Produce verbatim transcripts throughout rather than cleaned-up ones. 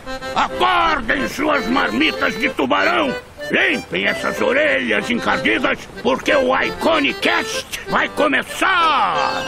Acordem suas marmitas de tubarão! Limpem essas orelhas encardidas, porque o Iconicast vai começar!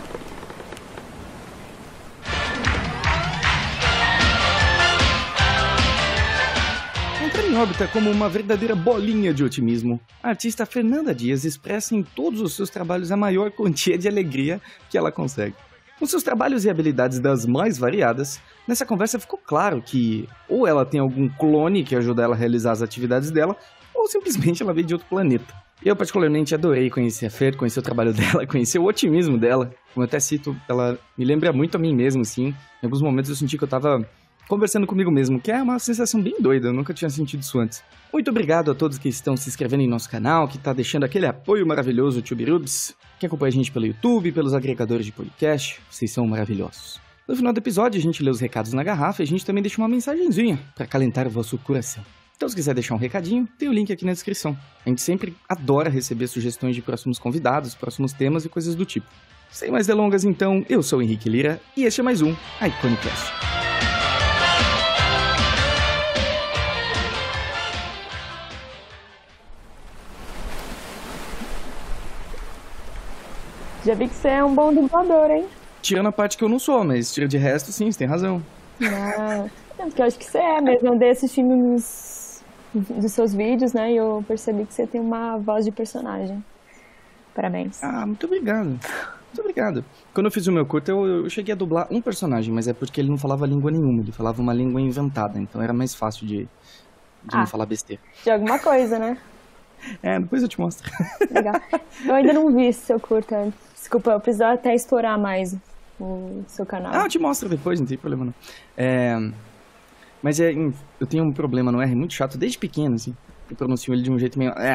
Entrar em órbita como uma verdadeira bolinha de otimismo. A artista Fernanda Dias expressa em todos os seus trabalhos a maior quantia de alegria que ela consegue. Com seus trabalhos e habilidades das mais variadas, nessa conversa ficou claro que ou ela tem algum clone que ajuda ela a realizar as atividades dela, ou simplesmente ela veio de outro planeta. Eu particularmente adorei conhecer a Fer, conhecer o trabalho dela, conhecer o otimismo dela. Como eu até cito, ela me lembra muito a mim mesmo, assim. Em alguns momentos eu senti que eu tava conversando comigo mesmo, que é uma sensação bem doida, eu nunca tinha sentido isso antes. Muito obrigado a todos que estão se inscrevendo em nosso canal, que tá deixando aquele apoio maravilhoso, Tubirubs, que acompanha a gente pelo YouTube, pelos agregadores de podcast, vocês são maravilhosos. No final do episódio a gente lê os recados na garrafa e a gente também deixa uma mensagenzinha para acalentar o vosso coração. Então se quiser deixar um recadinho, tem o link aqui na descrição. A gente sempre adora receber sugestões de próximos convidados, próximos temas e coisas do tipo. Sem mais delongas então, eu sou o Henrique Lira e este é mais um Iconicast. Já vi que você é um bom dublador, hein? Tirando a parte que eu não sou, mas tira de resto, sim, você tem razão. Ah, é porque eu acho que você é mesmo. Eu andei assistindo nos, dos seus vídeos, né? E eu percebi que você tem uma voz de personagem. Parabéns. Ah, muito obrigado. Muito obrigado. Quando eu fiz o meu curto, eu, eu cheguei a dublar um personagem, mas é porque ele não falava língua nenhuma, ele falava uma língua inventada, então era mais fácil de, de ah, não falar besteira. De alguma coisa, né? É, depois eu te mostro. Legal. Eu ainda não vi esse seu curto. Desculpa, eu preciso até explorar mais o seu canal. Ah, eu te mostro depois, não tem problema não. É, mas é, eu tenho um problema no R muito chato desde pequeno, assim. Eu pronuncio ele de um jeito meio... É.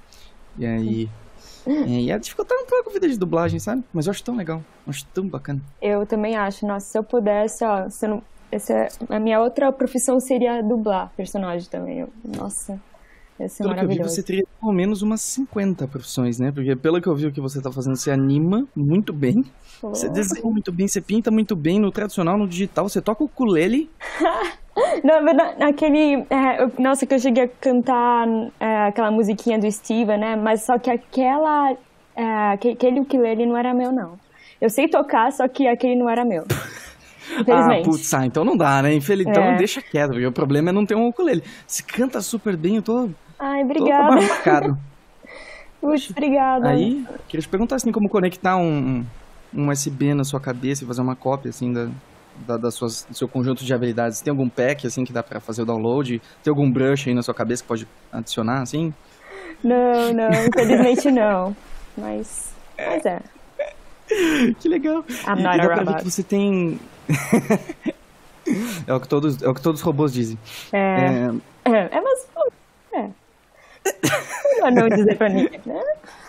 E aí... É, e é dificultar um pouco a vida de dublagem, sabe? Mas eu acho tão legal, eu acho tão bacana. Eu também acho. Nossa, se eu pudesse, ó... Se eu não, essa, a minha outra profissão seria dublar personagem também. Eu, nossa... Pelo que eu vi, você teria pelo menos umas cinquenta profissões, né? Porque pelo que eu vi o que você tá fazendo, você anima muito bem, oh. Você desenha muito bem, você pinta muito bem no tradicional, no digital, você toca o ukulele. Na verdade, naquele... É, eu, nossa, que eu cheguei a cantar é, aquela musiquinha do Steven, né? Mas só que aquela... É, aquele ukulele não era meu, não. Eu sei tocar, só que aquele não era meu. Ah, putz, ah, então não dá, né? Infeliz... É. Então deixa quieto, porque o problema é não ter um ukulele. Você canta super bem, eu tô... Ai, obrigada. Tô marcado. Puxa, obrigada. Aí, queria te perguntar, assim, como conectar um, um U S B na sua cabeça e fazer uma cópia, assim, da, da, das suas, do seu conjunto de habilidades. Tem algum pack, assim, que dá pra fazer o download? Tem algum brush aí na sua cabeça que pode adicionar, assim? Não, não, infelizmente não. Mas, mas é. Que legal. I'm e, not e dá a pra robot. ver que você tem... é, o que todos, é o que todos os robôs dizem. É, é, é, é mas... É. Melhor não dizer pra ninguém, né?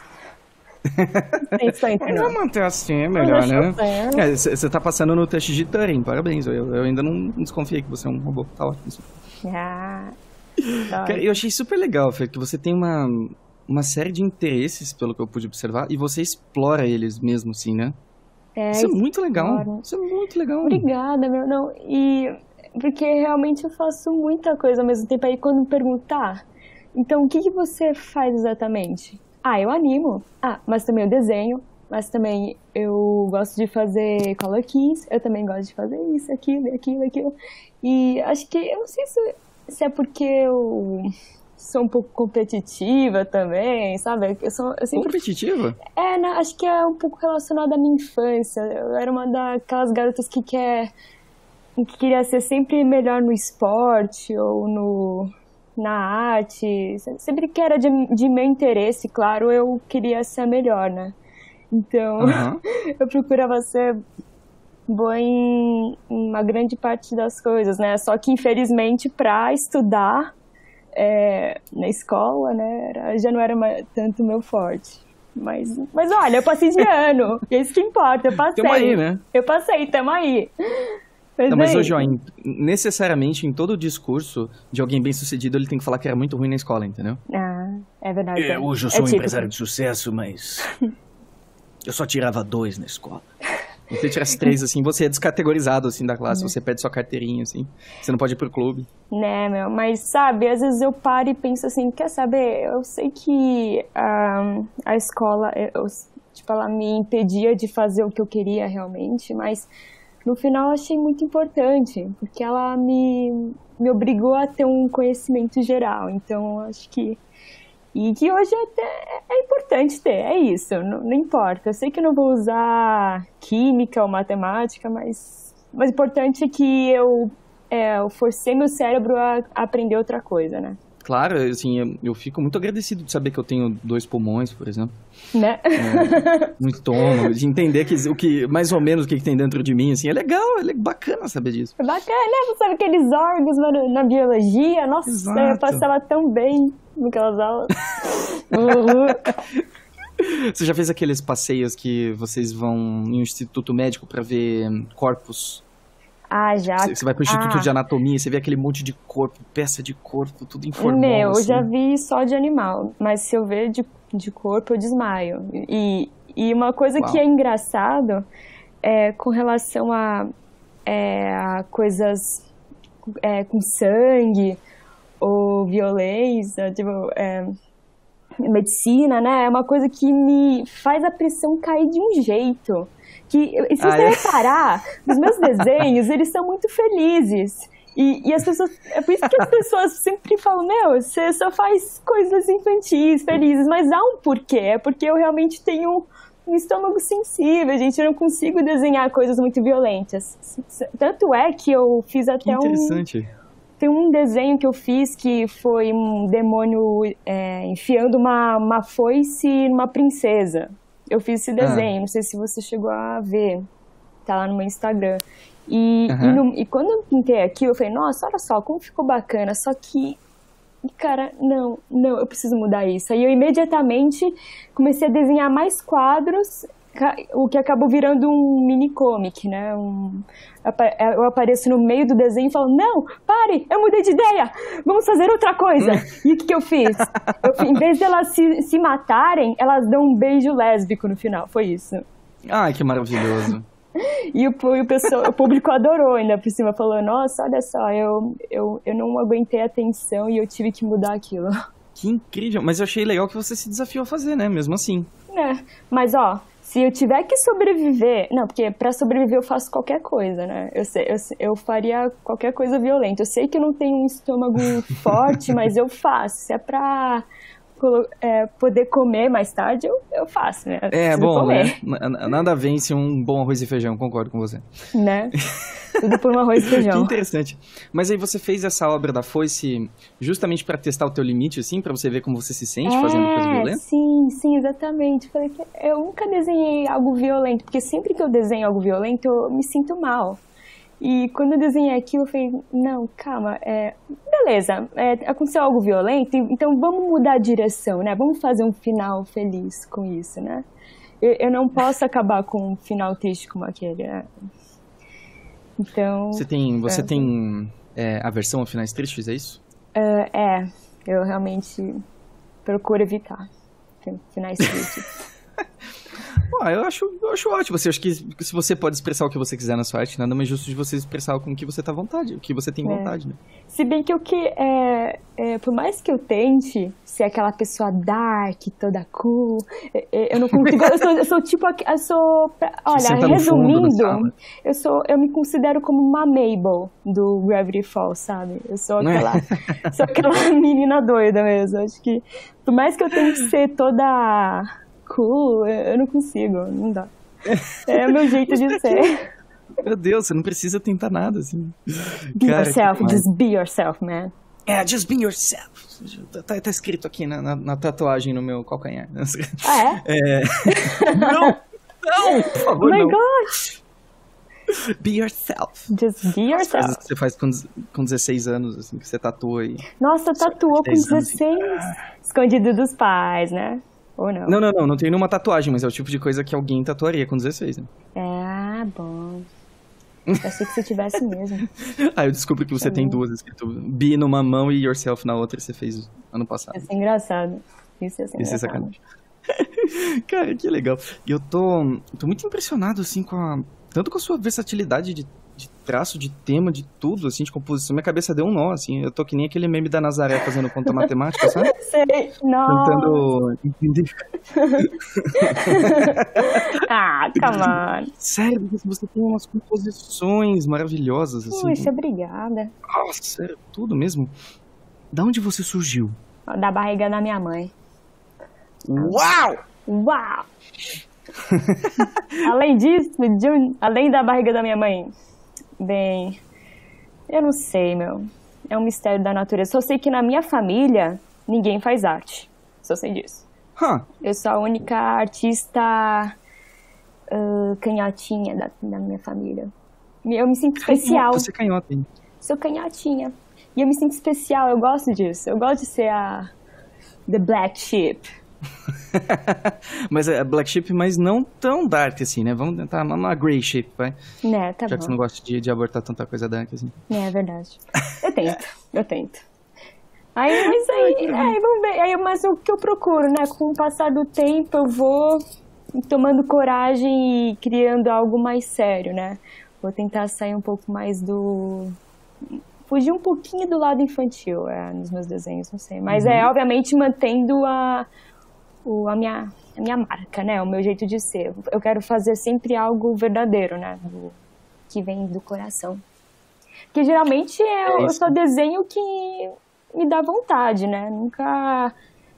Vamos manter assim, é melhor, né? Você é, tá passando no teste de Turing, parabéns. Eu, eu ainda não desconfiei que você é um robô. Tá ótimo. Ah, Cara, eu achei super legal, Fê, que você tem uma, uma série de interesses, pelo que eu pude observar, e você explora eles mesmo, assim, né? É, isso é muito legal. exploro. Isso é muito legal. Obrigada, meu. Não, e porque realmente eu faço muita coisa ao mesmo tempo. Aí quando me perguntar, então o que, que você faz exatamente? Ah, eu animo. Ah, mas também eu desenho. Mas também eu gosto de fazer color keys. Eu também gosto de fazer isso, aquilo, aquilo, aquilo. E acho que, eu não sei se, se é porque eu sou um pouco competitiva também, sabe? Eu sou, eu sempre... Competitiva? É, né? Acho que é um pouco relacionado à minha infância. Eu era uma daquelas garotas que quer... que queria ser sempre melhor no esporte ou no, na arte. Sempre que era de, de meu interesse, claro, eu queria ser a melhor, né? Então, uhum. eu procurava ser boa em uma grande parte das coisas, né? Só que, infelizmente, para estudar é, na escola, né, já não era mais, tanto meu forte. Mas, mas olha, eu passei de ano, é isso que importa, eu passei. Tamo aí, né? Eu passei, tamo aí. Mas, não, mas hoje, ó, em, necessariamente em todo discurso de alguém bem sucedido, ele tem que falar que era muito ruim na escola, entendeu? Ah, é verdade. É, hoje eu sou é um típico. empresário de sucesso, mas eu só tirava dois na escola. Se você tirasse três, assim, você é descategorizado, assim, da classe. Você perde sua carteirinha, assim. Você não pode ir pro clube. Né, meu, mas sabe, às vezes eu paro e penso assim, quer saber, eu sei que um, a escola, eu, tipo, ela me impedia de fazer o que eu queria realmente, mas no final eu achei muito importante, porque ela me, me obrigou a ter um conhecimento geral, então acho que, e que hoje até é importante ter, é isso, não, não importa, eu sei que eu não vou usar química ou matemática, mas o importante é que eu É, eu forcei meu cérebro a aprender outra coisa, né? Claro, assim, eu, eu fico muito agradecido de saber que eu tenho dois pulmões, por exemplo. Né? É, um estômago, de entender que, o que, mais ou menos o que, que tem dentro de mim, assim, é legal, é bacana saber disso. É bacana, né? Você sabe aqueles órgãos na, na biologia, nossa, Exato. eu passava tão bem naquelas aulas. uhum. Você já fez aqueles passeios que vocês vão em um instituto médico pra ver corpos? Ah, já. Você vai pro Instituto ah. de Anatomia e você vê aquele monte de corpo, peça de corpo, tudo em formal. Meu, assim. eu já vi só de animal, mas se eu ver de, de corpo, eu desmaio. E, e uma coisa Uau. que é engraçado é com relação a, é, a coisas é, com sangue ou violência, tipo, é, medicina, né? É uma coisa que me faz a pressão cair de um jeito. Que, se ah, você é? reparar, os meus desenhos, eles são muito felizes. E, e as pessoas, é por isso que as pessoas sempre falam, meu, você só faz coisas infantis, felizes, mas há um porquê. É porque eu realmente tenho um estômago sensível, gente, eu não consigo desenhar coisas muito violentas. Tanto é que eu fiz até que interessante. um... Tem um desenho que eu fiz que foi um demônio é, enfiando uma, uma foice numa princesa. Eu fiz esse desenho, ah. não sei se você chegou a ver, tá lá no meu Instagram. E, uhum. e, no, e quando eu pintei aquilo, eu falei, nossa, olha só, como ficou bacana, só que, cara, não, não, eu preciso mudar isso. Aí eu imediatamente comecei a desenhar mais quadros, o que acabou virando um mini comic, né? Um, eu apareço no meio do desenho e falo, não, pare, eu mudei de ideia, vamos fazer outra coisa. E o que, que eu fiz? Eu, em vez de elas se, se matarem, elas dão um beijo lésbico no final, foi isso. Ai, que maravilhoso. E o, o, pessoal, o público adorou ainda por cima, falou, nossa, olha só, eu, eu, eu não aguentei a tensão e eu tive que mudar aquilo. Que incrível, mas eu achei legal que você se desafiou a fazer, né, mesmo assim. É, mas ó, se eu tiver que sobreviver... Não, porque pra sobreviver eu faço qualquer coisa, né? Eu, sei, eu, eu faria qualquer coisa violenta. Eu sei que eu não tenho um estômago forte, mas eu faço. Se é pra é, poder comer mais tarde, eu, eu faço, né? Eu é, bom, comer. né? Nada vence um bom arroz e feijão, concordo com você. Né? Tudo por um arroz e feijão. Que interessante. Mas aí você fez essa obra da foice justamente pra testar o teu limite, assim? Pra você ver como você se sente é, fazendo coisa violenta? Sim, sim, exatamente. Falei que eu nunca desenhei algo violento, porque sempre que eu desenho algo violento, eu me sinto mal. E quando eu desenhei aquilo, eu falei, não, calma, é, beleza, é, aconteceu algo violento, então vamos mudar a direção, né? Vamos fazer um final feliz com isso, né? Eu, eu não posso acabar com um final triste como aquele, né? Então... Você tem, você é, tem é, aversão a finais tristes, é isso? Uh, é, eu realmente procuro evitar finais tristes. Ah, eu acho, eu acho ótimo. Assim, eu acho que se você pode expressar o que você quiser na sua arte, nada mais justo de você expressar com o que você tá à vontade, o que você tem vontade, é. né? Se bem que o que é, é, por mais que eu tente ser aquela pessoa dark, toda cool, é, eu não consigo, eu sou, eu sou tipo, eu sou, olha, resumindo, eu sou, eu me considero como uma Mabel do Gravity Falls, sabe? Eu sou aquela, é. sou aquela menina doida mesmo. Acho que, por mais que eu tente ser toda cool, eu não consigo, não dá. É o meu jeito de ser. Meu Deus, você não precisa tentar nada, assim. Be Cara, yourself, just be yourself, man. É, yeah, just be yourself. Tá, tá escrito aqui na, na, na tatuagem no meu calcanhar. Ah, é? é... Não, não, por favor, oh my não. gosh. Be yourself. Just be yourself. As coisas que você faz com, com dezesseis anos, assim, que você tatua aí. Nossa, tatuou com dezesseis? Anos, assim. Escondido dos pais, né? Ou não? Não, não, não, não tem nenhuma tatuagem, mas é o tipo de coisa que alguém tatuaria com dezesseis, né? Ah, bom. Eu achei que você tivesse mesmo. Ah, eu descobri que você tá tem bom. duas escrito Be numa mão e Yourself na outra, que você fez ano passado. Isso é engraçado. Isso é engraçado. Isso é sacanagem. Cara, que legal. E eu tô, tô muito impressionado, assim, com a, Tanto com a sua versatilidade de, de traço, de tema, de tudo, assim, de composição, minha cabeça deu um nó, assim. Eu tô que nem aquele meme da Nazaré fazendo conta matemática, sabe? Sei, não. Tentando entender. Ah, come on. Sério, você tem umas composições maravilhosas, assim. Puxa, obrigada. Nossa, sério, tudo mesmo. Da onde você surgiu? Da barriga da minha mãe. Uau! Uau! Além disso, de um- além da barriga da minha mãe, bem, eu não sei, meu. É um mistério da natureza. Só sei que na minha família, ninguém faz arte. Só sei disso. Huh. Eu sou a única artista ah, canhotinha da, da minha família. Eu me sinto especial. Você é canhota, hein? Sou canhotinha. E eu me sinto especial, eu gosto disso. Eu gosto de ser a The Black Sheep. Mas é Black Sheep, mas não tão dark assim, né? Vamos tentar uma Grey Sheep, vai. Né, tá Já bom. que você não gosta de, de abortar tanta coisa dark assim. É, é verdade. Eu tento, eu tento. Aí, mas aí, aí, vamos ver. Aí, mas o que eu procuro, né? Com o passar do tempo, eu vou tomando coragem e criando algo mais sério, né? Vou tentar sair um pouco mais do... Fugir um pouquinho do lado infantil, é, nos meus desenhos, não sei. Mas Uhum. é, obviamente, mantendo a, o, a, minha, a minha marca, né? O meu jeito de ser. Eu quero fazer sempre algo verdadeiro, né? Do, que vem do coração. Que geralmente é, É eu isso. só desenho que me dá vontade, né? Nunca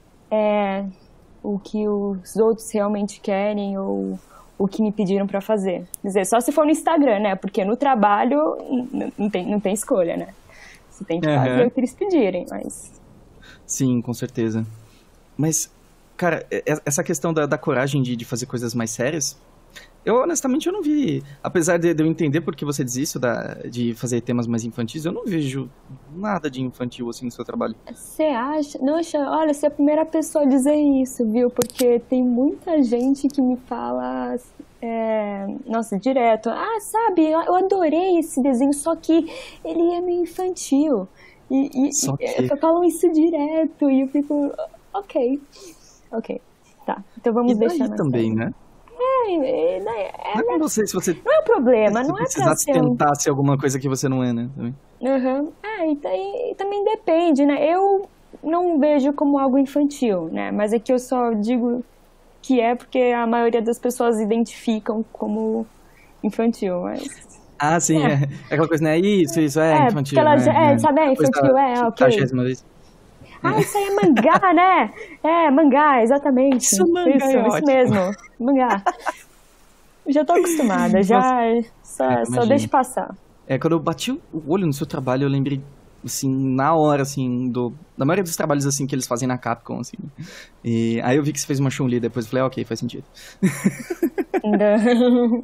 é o que os outros realmente querem ou o que me pediram pra fazer. Quer dizer, só se for no Instagram, né? Porque no trabalho n- não tem, não tem escolha, né? Você tem que Aham. fazer o que eles pedirem, mas... Sim, com certeza. Mas, cara, e- essa questão da, da coragem de, de fazer coisas mais sérias, eu honestamente eu não vi, apesar de, de eu entender por que você diz isso, da, de fazer temas mais infantis, eu não vejo nada de infantil assim no seu trabalho. Você acha? Nossa, olha, você é a primeira pessoa a dizer isso, viu? Porque tem muita gente que me fala, é, nossa, direto. Ah, sabe, eu eu adorei esse desenho, só que ele é meio infantil. E, e, Só e que- falam isso direto e eu fico, ok, ok, tá. Então vamos E daí deixar na também, né? É, é, é, Não é como você, se você não é um problema, se não é pra precisasse ser um... tentar ser alguma coisa que você não é, né? Também. Uhum. É, e, daí- e também depende, né? Eu não vejo como algo infantil, né? Mas é que eu só digo que é porque a maioria das pessoas identificam como infantil, mas... Ah, sim, é. É aquela coisa, né? Isso, isso, é, É, infantil. porque ela né? já- é, sabe, é Depois infantil, da é, ok. quinquagésima vez. Ah, isso aí é mangá, né? É, mangá, exatamente. Isso, mangá isso, é isso ótimo. mesmo, mangá. Já tô acostumada, já só, É, só imagino. deixa passar. É, quando eu bati o olho no seu trabalho, eu lembrei, assim, na hora, assim, do, da maioria dos trabalhos, assim, que eles fazem na Capcom, assim. E aí eu vi que você fez uma Chun-Li depois, eu falei, ah, ok, faz sentido. Não.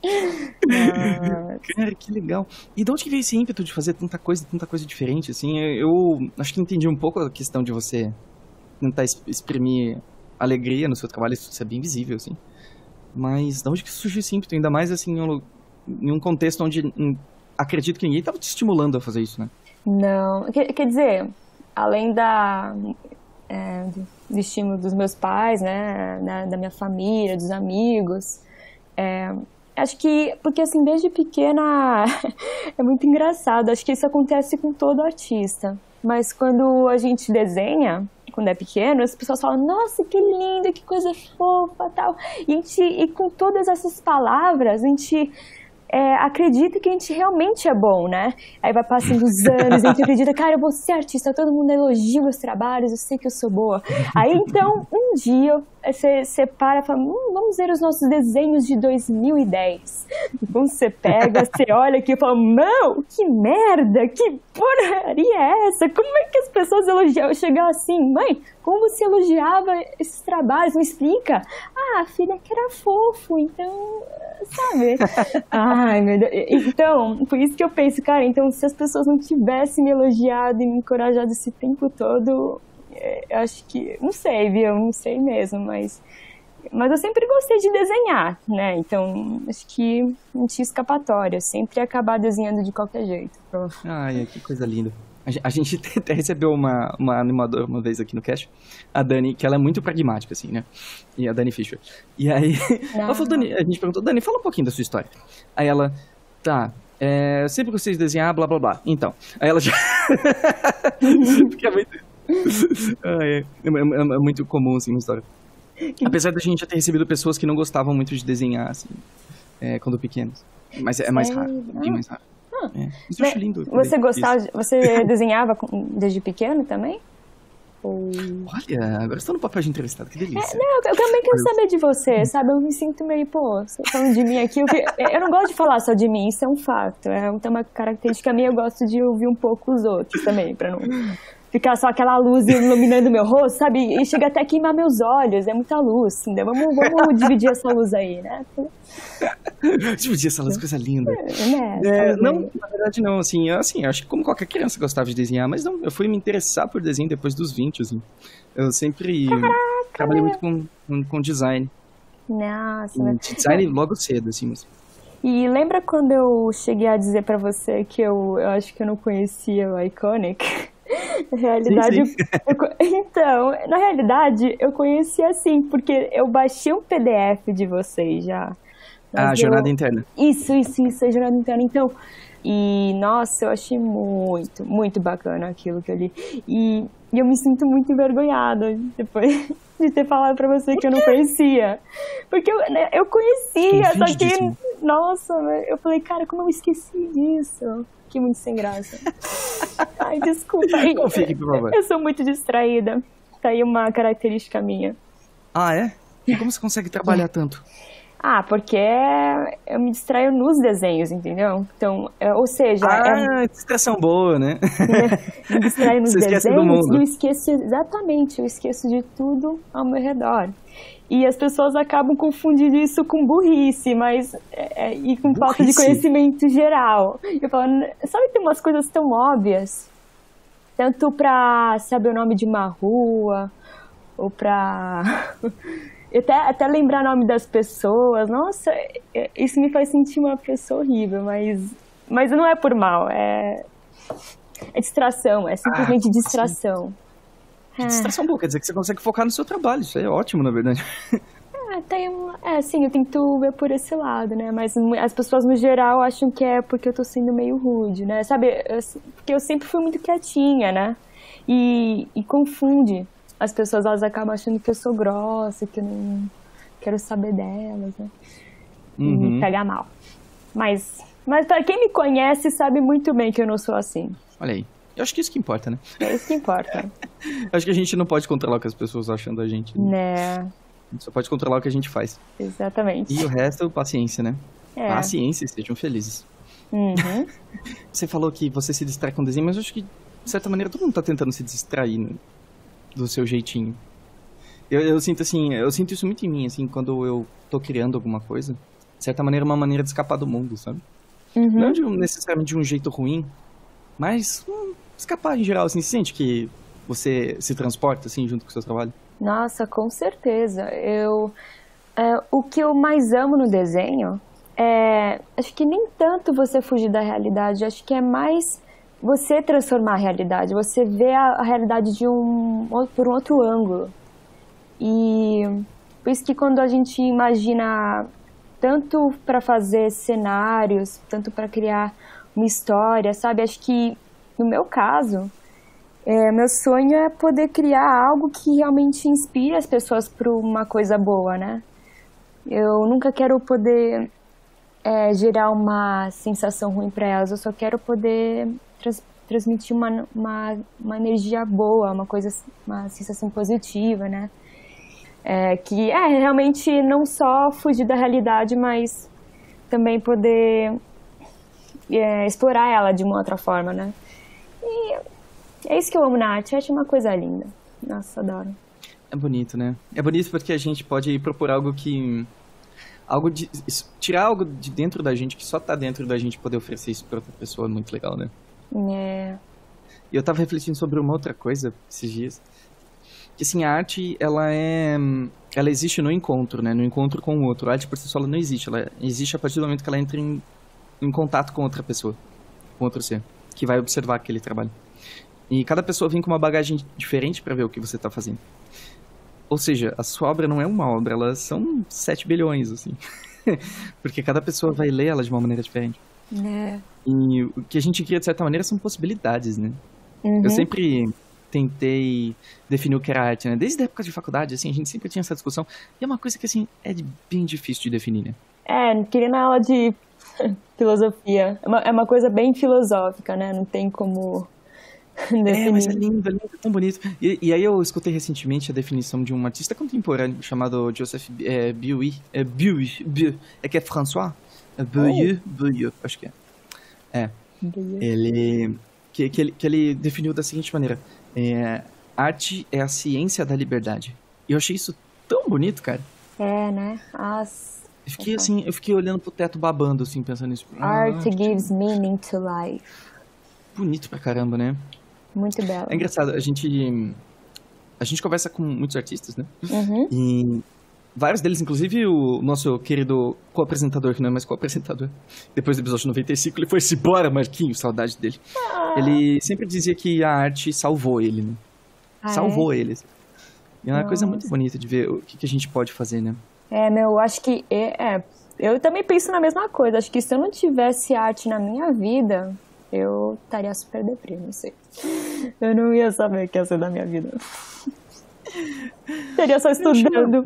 Não. Cara, que legal. E de onde que veio esse ímpeto de fazer tanta coisa, tanta coisa diferente, assim? Eu, eu acho que entendi um pouco a questão de você tentar es- exprimir alegria no seu trabalho, isso é bem visível, assim. Mas de onde que surgiu esse ímpeto? Ainda mais, assim, em um, em um contexto onde hum, acredito que ninguém estava te estimulando a fazer isso, né? Não, quer, quer dizer, além da, é, do, do estímulo dos meus pais, né, da, da minha família, dos amigos, é, acho que, porque assim, desde pequena é muito engraçado, acho que isso acontece com todo artista, mas quando a gente desenha, quando é pequeno, as pessoas falam, nossa, que lindo, que coisa fofa, tal, e, a gente, e com todas essas palavras, a gente... É, acredita que a gente realmente é bom, né? Aí vai passando os anos, a gente acredita, cara, eu vou ser artista, todo mundo elogia meus trabalhos, eu sei que eu sou boa. Aí então, um dia, você, você para e fala, hum, vamos ver os nossos desenhos de dois mil e dez. Então você pega, você olha aqui e fala, não, que merda, que porcaria é essa? Como é que as pessoas elogiam? Eu chegava assim, mãe, como você elogiava esses trabalhos? Me explica. Ah, a filha que era fofo, então, sabe? Ai, meu Deus. Então, por isso que eu penso, cara, então se as pessoas não tivessem me elogiado e me encorajado esse tempo todo, é, eu acho que, não sei, viu? Não sei mesmo, mas, mas eu sempre gostei de desenhar, né? Então, acho que não tinha escapatória, eu sempre ia acabar desenhando de qualquer jeito. Ai, que coisa linda. A gente até recebeu uma, uma animadora uma vez aqui no cast, a Dani, que ela é muito pragmática, assim, né? E a Dani Fischer. E aí, ela falou, Dani, a gente perguntou, Dani, fala um pouquinho da sua história. Aí ela, tá, é, sempre gostei de desenhar, blá, blá, blá. Então, aí ela já... Porque é muito... ah, é, é, é, é muito comum, assim, uma história. Apesar da gente já ter recebido pessoas que não gostavam muito de desenhar, assim, é, quando pequenos. Mas é, é mais raro, é bem mais raro. É, isso eu acho lindo. Você gostava, de, você desenhava desde pequeno também? Ou... Olha, agora estou no papel de entrevistado, que delícia. É, não, eu também quero saber de você, sabe? Eu me sinto meio, pô, você falando de mim aqui. Eu, eu não gosto de falar só de mim, isso é um fato. É uma característica minha, eu gosto de ouvir um pouco os outros também, pra não ficar só aquela luz iluminando meu rosto, sabe? E chega até a queimar meus olhos, é muita luz. Né? Vamos, vamos dividir essa luz aí, né? Dividir essa luz, coisa linda. É, é, não, na verdade não, assim, eu, assim, eu acho que como qualquer criança gostava de desenhar, mas não, eu fui me interessar por desenho depois dos vinte, assim. Eu sempre Caraca, trabalhei muito com, com, com design. Nossa. De design logo cedo, assim, mas... E lembra quando eu cheguei a dizer pra você que eu, eu acho que eu não conhecia o Iconic? Na realidade, sim, sim. Eu, então, na realidade, eu conheci assim, porque eu baixei um P D F de vocês já. Ah, a jornada interna. Isso, isso, isso, a jornada interna. Então, e nossa, eu achei muito, muito bacana aquilo que eu li. E, e eu me sinto muito envergonhada depois de ter falado pra você que eu não conhecia. Porque eu, né, eu conhecia, só que, disso. Nossa, eu falei, cara, como eu esqueci disso? Que muito sem graça. Ai, desculpa. Confie, por favor. Eu sou muito distraída. Tá aí uma característica minha. Ah, é? E como você consegue trabalhar tanto? Ah, porque eu me distraio nos desenhos, entendeu? Então, é, ou seja... Ah, é... distração boa, né? Me distraio nos você desenhos do mundo. e eu esqueço, exatamente, eu esqueço de tudo ao meu redor. E as pessoas acabam confundindo isso com burrice, mas é, e com burrice? Falta de conhecimento geral. Eu falo, sabe, tem umas coisas tão óbvias, tanto pra saber o nome de uma rua, ou pra até, até lembrar o nome das pessoas. Nossa, isso me faz sentir uma pessoa horrível, mas, mas não é por mal, é, é distração, é simplesmente ah, distração. Sim. Distração boa, quer dizer que você consegue focar no seu trabalho, isso é ótimo, na verdade. É, tem uma, é, sim, eu tento ver por esse lado, né, mas as pessoas no geral acham que é porque eu tô sendo meio rude, né, sabe, eu, porque eu sempre fui muito quietinha, né, e, e confunde, as pessoas, elas acabam achando que eu sou grossa, que eu não quero saber delas, né, e uhum. me pega mal, mas, mas pra quem me conhece sabe muito bem que eu não sou assim. Olha aí. Eu acho que isso que importa, né? É isso que importa. Acho que a gente não pode controlar o que as pessoas acham da gente. Né? Né? A gente só pode controlar o que a gente faz. Exatamente. E o resto, paciência, né? É. Paciência, sejam felizes. Uhum. Você falou que você se distrai com desenho, mas eu acho que, de certa maneira, todo mundo tá tentando se distrair, né? Do seu jeitinho. Eu, eu sinto assim, eu sinto isso muito em mim, assim, quando eu tô criando alguma coisa. De certa maneira, é uma maneira de escapar do mundo, sabe? Uhum. Não de, necessariamente de um jeito ruim, mas... Hum, escapar em geral, assim, você sente que você se transporta, assim, junto com o seu trabalho? Nossa, com certeza. Eu, é, o que eu mais amo no desenho é, acho que nem tanto você fugir da realidade, acho que é mais você transformar a realidade, você ver a, a realidade de um, por um outro ângulo. E por isso que quando a gente imagina tanto para fazer cenários, tanto para criar uma história, sabe, acho que no meu caso, é, meu sonho é poder criar algo que realmente inspire as pessoas para uma coisa boa, né? Eu nunca quero poder é, gerar uma sensação ruim para elas, eu só quero poder trans, transmitir uma, uma, uma energia boa, uma coisa, uma sensação positiva, né? É, que é realmente não só fugir da realidade, mas também poder é, explorar ela de uma outra forma, né? E é isso que eu amo na arte, eu acho uma coisa linda. Nossa, adoro. É bonito, né? É bonito porque a gente pode propor algo que... algo de, tirar algo de dentro da gente, que só tá dentro da gente, poder oferecer isso pra outra pessoa, é muito legal, né? É. E eu tava refletindo sobre uma outra coisa esses dias. Que assim, a arte, ela é... ela existe no encontro, né? No encontro com o outro. A arte por si só ela não existe. Ela existe a partir do momento que ela entra em, em contato com outra pessoa. Com outro ser. Que vai observar aquele trabalho. E cada pessoa vem com uma bagagem diferente para ver o que você tá fazendo. Ou seja, a sua obra não é uma obra, elas são sete bilhões, assim. Porque cada pessoa vai ler ela de uma maneira diferente. É. E o que a gente cria, de certa maneira, são possibilidades, né? Uhum. Eu sempre tentei definir o que era arte, né? Desde a época de faculdade, assim, a gente sempre tinha essa discussão. E é uma coisa que, assim, é bem difícil de definir, né? É, queria na aula de filosofia. É uma, é uma coisa bem filosófica, né? Não tem como definir. É, mas é lindo, é lindo, é tão bonito. E, e aí eu escutei recentemente a definição de um artista contemporâneo chamado Joseph é, Beuys. É, Beuys, Beuys. É que é François? É Beuys, oh. Beuys, acho que é. É. Beuys. Ele... Que, que, ele, que ele definiu da seguinte maneira: é, arte é a ciência da liberdade. E eu achei isso tão bonito, cara. É, né? As... Eu fiquei assim, eu fiquei olhando pro teto babando, assim, pensando nisso. Art ah, gives meaning to life. Bonito pra caramba, né? Muito belo. É engraçado, a gente. A gente conversa com muitos artistas, né? Uhum. E vários deles, inclusive o nosso querido co-apresentador, que não é mais co-apresentador, depois do episódio noventa e cinco, ele foi-se embora, Marquinhos, saudade dele. Ah. Ele sempre dizia que a arte salvou ele, né? Ah, salvou é? ele. E é uma Nossa. coisa muito bonita de ver o que, que a gente pode fazer, né? É, meu, eu acho que... É, é, eu também penso na mesma coisa. Acho que se eu não tivesse arte na minha vida, eu estaria super deprimido, não sei. Eu não ia saber o que ia ser da minha vida. Estaria só estudando.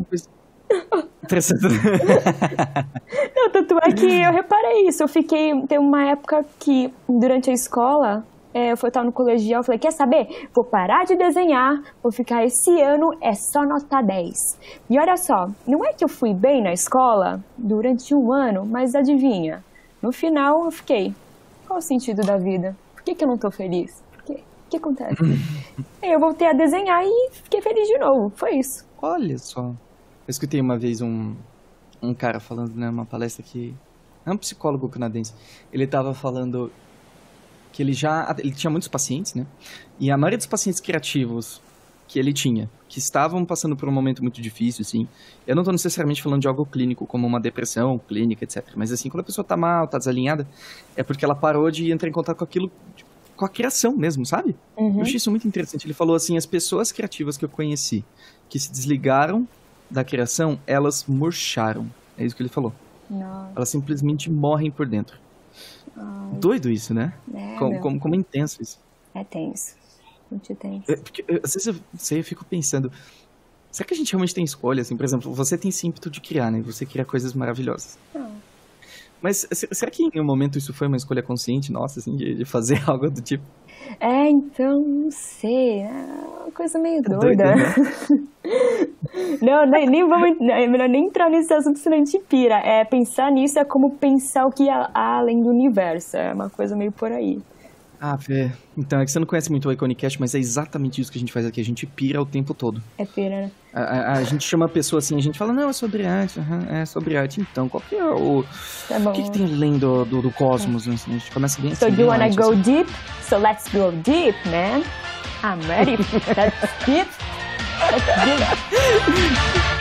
Não, tanto é que eu reparei isso. Eu fiquei... Tem uma época que, durante a escola, é, eu estava no colegial, eu falei, quer saber? Vou parar de desenhar, vou ficar esse ano, é só nota dez. E olha só, não é que eu fui bem na escola durante um ano, mas adivinha? No final, eu fiquei, qual o sentido da vida? Por que, que eu não tô feliz? Por quê? O que acontece? Aí eu voltei a desenhar e fiquei feliz de novo, foi isso. Olha só. Eu escutei uma vez um, um cara falando, né, uma palestra que... É um psicólogo canadense. Ele estava falando que ele já... Ele tinha muitos pacientes, né? E a maioria dos pacientes criativos que ele tinha, que estavam passando por um momento muito difícil, assim... Eu não estou necessariamente falando de algo clínico, como uma depressão clínica, etcétera. Mas, assim, quando a pessoa está mal, está desalinhada, é porque ela parou de entrar em contato com aquilo... com a criação mesmo, sabe? Uhum. Eu achei isso muito interessante. Ele falou assim, as pessoas criativas que eu conheci, que se desligaram da criação, elas murcharam. É isso que ele falou. Nossa. Elas simplesmente morrem por dentro. Ai. Doido isso, né? É, como, como, como é intenso isso. É tenso. Muito tenso. É, porque, às vezes eu, sei, eu fico pensando, será que a gente realmente tem escolha? Assim, por exemplo, você tem esse ímpeto de criar, né? Você cria coisas maravilhosas. Ah. Mas será que em um momento isso foi uma escolha consciente nossa, assim, de, de fazer algo do tipo? É, então, não sei. É uma coisa meio doida. É doido, né? Não, nem, nem vamos, é melhor nem entrar nesse assunto, senão a gente pira. É, pensar nisso é como pensar o que há além do universo. É uma coisa meio por aí. Ah, Fê, então é que você não conhece muito o Iconicast, mas é exatamente isso que a gente faz aqui. A gente pira o tempo todo. É pira, né? A, a, a gente chama a pessoa assim, a gente fala, não, é sobre arte. Uhum, é sobre arte. Então, qual que é o... Tá bom. O que, que tem além do, do, do cosmos? Assim? A gente começa bem so assim. So you wanna arte, go assim. deep? So let's go deep, man. I'm ready. Let's deep. Let's deep.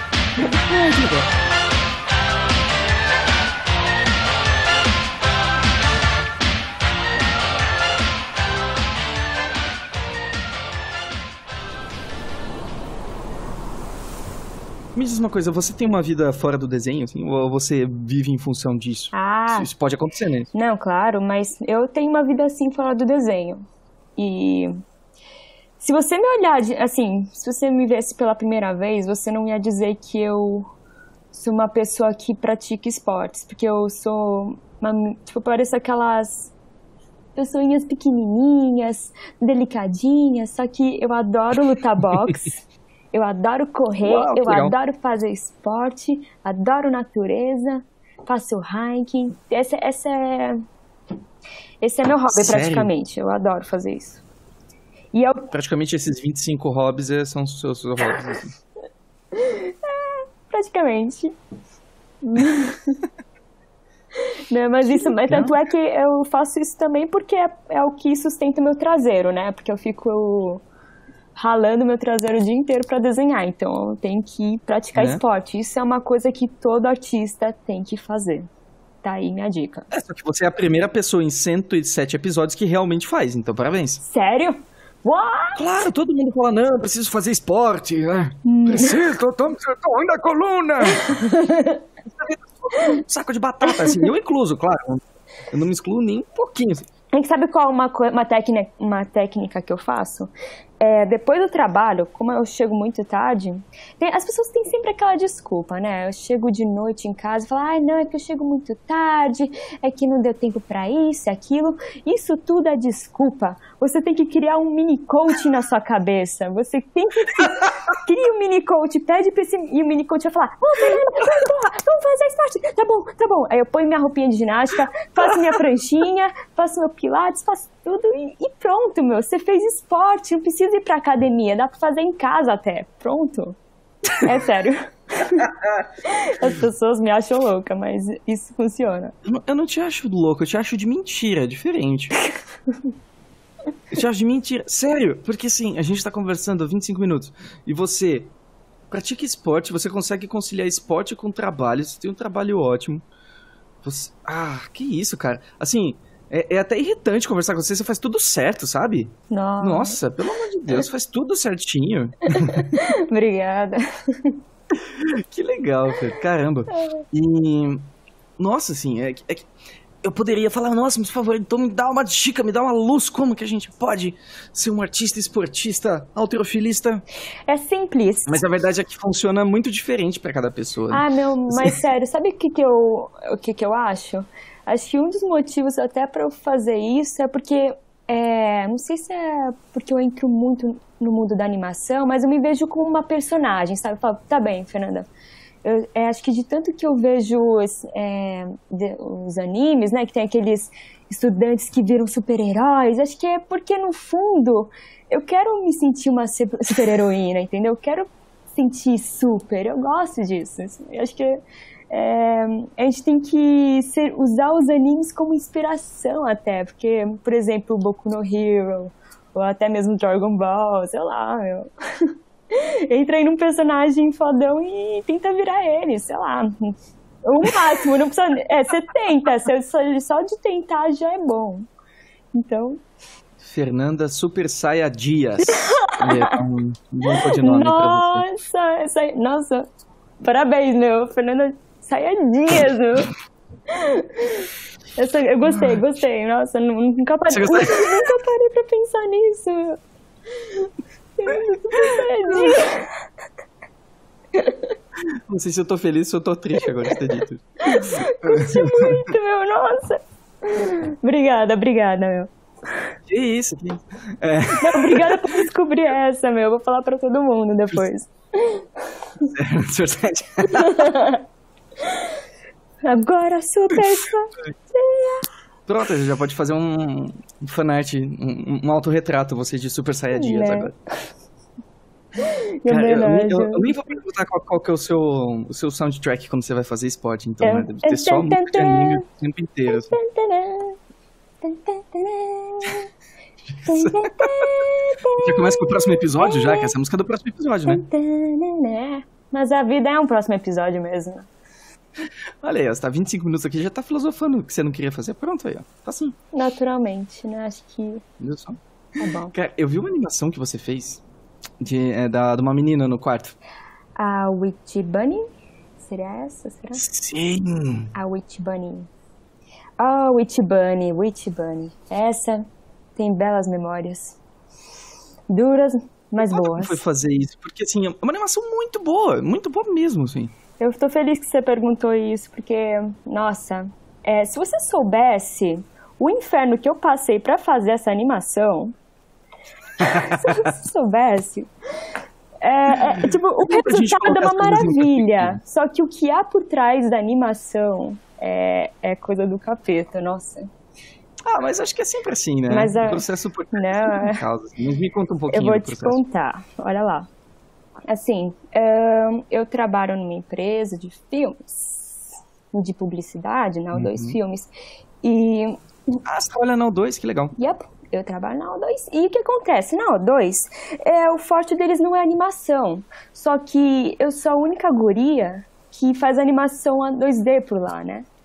Me diz uma coisa, você tem uma vida fora do desenho, assim, ou você vive em função disso? Ah, isso, isso pode acontecer, né? Não, claro, mas eu tenho uma vida assim fora do desenho. E se você me olhar, assim, se você me visse pela primeira vez, você não ia dizer que eu sou uma pessoa que pratica esportes, porque eu sou, uma, tipo, pareço aquelas pessoinhas pequenininhas, delicadinhas, só que eu adoro lutar boxe. Eu adoro correr, Uau, eu legal. adoro fazer esporte, adoro natureza, faço hiking. Esse, esse, é, esse é meu hobby, Sério? praticamente. Eu adoro fazer isso. E eu... Praticamente esses vinte e cinco hobbies são os seus, seus hobbies. Assim. É, praticamente. Não, mas isso, mas tanto é que eu faço isso também porque é, é o que sustenta o meu traseiro, né? Porque eu fico... ralando meu traseiro o dia inteiro para desenhar, então eu tenho que praticar é. esporte. Isso é uma coisa que todo artista tem que fazer. Tá aí minha dica. É, só que você é a primeira pessoa em cento e sete episódios que realmente faz, então parabéns. Sério? What? Claro, todo mundo fala, não, preciso fazer esporte, né? Hum. Preciso, tô, tô, tô indo a coluna. Um saco de batata, assim, eu incluso, claro. Eu não me excluo nem um pouquinho. Assim. A gente sabe qual uma, uma, técnica, uma técnica que eu faço? É, depois do trabalho, como eu chego muito tarde, tem, as pessoas têm sempre aquela desculpa, né? Eu chego de noite em casa e falo, ai, não, é que eu chego muito tarde, é que não deu tempo pra isso, aquilo. Isso tudo é desculpa. Você tem que criar um mini coach na sua cabeça. Você tem que criar um mini coach, pede pra esse, e o mini coach vai falar, ô, Fernanda, porra, vamos fazer esporte. Tá bom, tá bom. Aí eu ponho minha roupinha de ginástica, faço minha pranchinha, faço meu pilates, faço tudo e, e pronto, meu. Você fez esporte, não precisa ir pra academia, dá pra fazer em casa até. Pronto. É sério. As pessoas me acham louca, mas isso funciona. Eu não te acho louca, eu te acho de mentira, é diferente. Eu te acho de mentira. Sério, porque assim, a gente tá conversando há vinte e cinco minutos e você pratica esporte, você consegue conciliar esporte com trabalho, você tem um trabalho ótimo. Você... Ah, que isso, cara. Assim... É, é até irritante conversar com você, você faz tudo certo, sabe? Nossa, Nossa, pelo amor de Deus, faz tudo certinho. Obrigada. Que legal, Fer. Caramba. E, nossa, assim, é, é que eu poderia falar, nossa, mas por favor, então me dá uma dica, me dá uma luz, como que a gente pode ser um artista, esportista, halterofilista? É simples. Mas a verdade é que funciona muito diferente pra cada pessoa. Ah, meu, mas sério, sabe o que que eu, o que que eu acho? Acho que um dos motivos até para eu fazer isso é porque, é, não sei se é porque eu entro muito no mundo da animação, mas eu me vejo como uma personagem, sabe? Eu falo, tá bem, Fernanda, eu é, acho que de tanto que eu vejo os, é, de, os animes, né, que tem aqueles estudantes que viram super-heróis, acho que é porque, no fundo, eu quero me sentir uma super-heroína, entendeu? Eu quero sentir super, eu gosto disso, eu acho que... É, a gente tem que ser, usar os animes como inspiração até, porque, por exemplo, Boku no Hero, ou até mesmo Dragon Ball, sei lá, meu. Entra aí num personagem fodão e tenta virar ele, sei lá. O máximo, não precisa... É, você tenta, só, só de tentar já é bom. Então... Fernanda Super Saia Dias. É um bom codinome nossa, pra você. Essa, nossa, parabéns, meu. Fernanda Saia Dias, meu. Essa, eu gostei, gostei. Nossa, nunca parei, nunca, nunca parei pra pensar nisso, meu. Fernanda Super Saia Dias. Não sei se eu tô feliz ou se eu tô triste agora de ter dito. Curti muito, meu. Nossa. Obrigada, obrigada, meu. Que isso, que isso. É. Não, obrigada por descobrir essa, meu. Vou falar pra todo mundo depois. Agora super fã. Pronto, já pode fazer um, um fanart, um, um autorretrato, você de Super Saiyajins né? agora. Cara, eu, eu, eu nem vou perguntar qual, qual que é o seu, o seu soundtrack quando você vai fazer esporte, então, é, né? Deve ter só música de anime o tempo inteiro. Assim. Já começa com o próximo episódio já, que essa música é do próximo episódio, né? Mas a vida é um próximo episódio mesmo. Olha aí, ó, você tá vinte e cinco minutos aqui, já tá filosofando o que você não queria fazer. Pronto aí, ó. Tá assim. Naturalmente, né? Acho que... Viu só? Tá bom. Cara, eu vi uma animação que você fez de, é, da, de uma menina no quarto. A Witch Bunny? Seria essa? Será? Sim! A Witch Bunny. Oh, Witch Bunny, Witch Bunny. Essa tem belas memórias. Duras, mas Como boas. foi fazer isso? Porque, assim, é uma animação muito boa, muito boa mesmo, assim. Eu tô feliz que você perguntou isso, porque, nossa, é, se você soubesse o inferno que eu passei pra fazer essa animação, se você soubesse, é, é, tipo, o resultado é uma maravilha, só que o que há por trás da animação é, é coisa do capeta, nossa. Ah, mas acho que é sempre assim, né? Mas a... O processo por não, é... causa. Me conta um pouquinho. Eu vou do te processo. contar, olha lá. Assim, um, eu trabalho numa empresa de filmes, de publicidade, na O dois uhum. Filmes, e... Ah, você trabalha na O dois? Que legal. Yep, eu trabalho na O dois. E o que acontece? Na O dois, é, o forte deles não é animação, só que eu sou a única guria que faz animação a dois D por lá, né?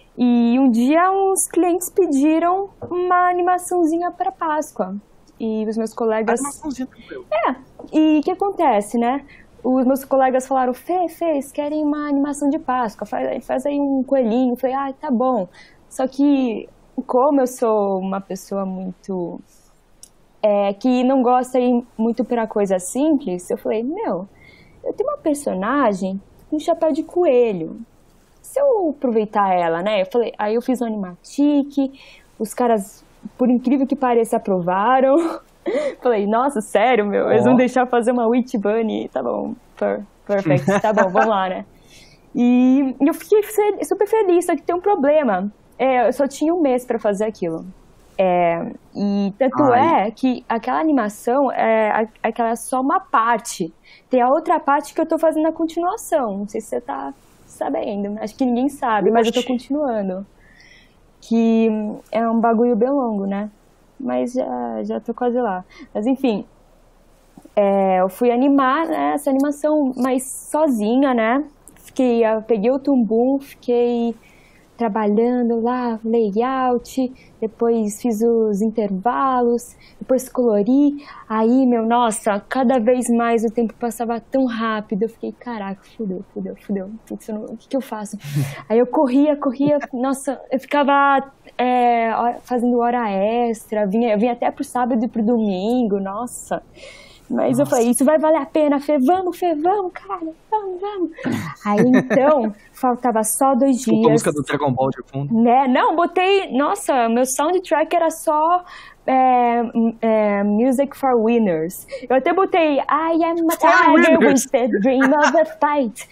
E um dia uns clientes pediram uma animaçãozinha para Páscoa. E os meus colegas... Animaçãozinha tranquilo. É, e o que acontece, né? Os meus colegas falaram, Fê, Fê, eles querem uma animação de Páscoa, faz, faz aí um coelhinho. Eu falei, ah, tá bom. Só que, como eu sou uma pessoa muito... É, que não gosta de ir muito pra coisa simples, eu falei, meu, eu tenho uma personagem com um chapéu de coelho. Se eu aproveitar ela, né? Eu falei, aí eu fiz um animatic, os caras, por incrível que pareça, aprovaram. Falei, nossa, sério, meu, oh. Eles vão deixar fazer uma Witch Bunny, tá bom, per, perfect, tá bom, vamos lá, né? E eu fiquei super feliz, só que tem um problema, é, eu só tinha um mês pra fazer aquilo. É, e tanto Ai. é que aquela animação é aquela é só uma parte. Tem a outra parte que eu tô fazendo a continuação. Não sei se você tá sabendo. Acho que ninguém sabe, Oxi. mas eu tô continuando. Que é um bagulho bem longo, né? Mas já, já tô quase lá. Mas enfim, é, eu fui animar, né, essa animação, mas sozinha, né? Fiquei, eu peguei o tumbum, fiquei trabalhando lá, layout, depois fiz os intervalos, depois colori, aí, meu, nossa, cada vez mais o tempo passava tão rápido, eu fiquei, caraca, fudeu, fudeu, fudeu, o que que eu faço? Aí eu corria, corria, nossa, eu ficava é, fazendo hora extra, vinha, eu vinha até pro sábado e pro domingo, nossa... Mas Nossa. eu falei, isso vai valer a pena, Fê, vamos, Fê, vamos, cara, vamos, vamos. Aí, então, faltava só dois dias. Desculpa a música do Dragon Ball de fundo. Né? Não, botei, nossa, meu soundtrack era só é, é, Music for Winners. Eu até botei, I am a tiger with the dream of a fight.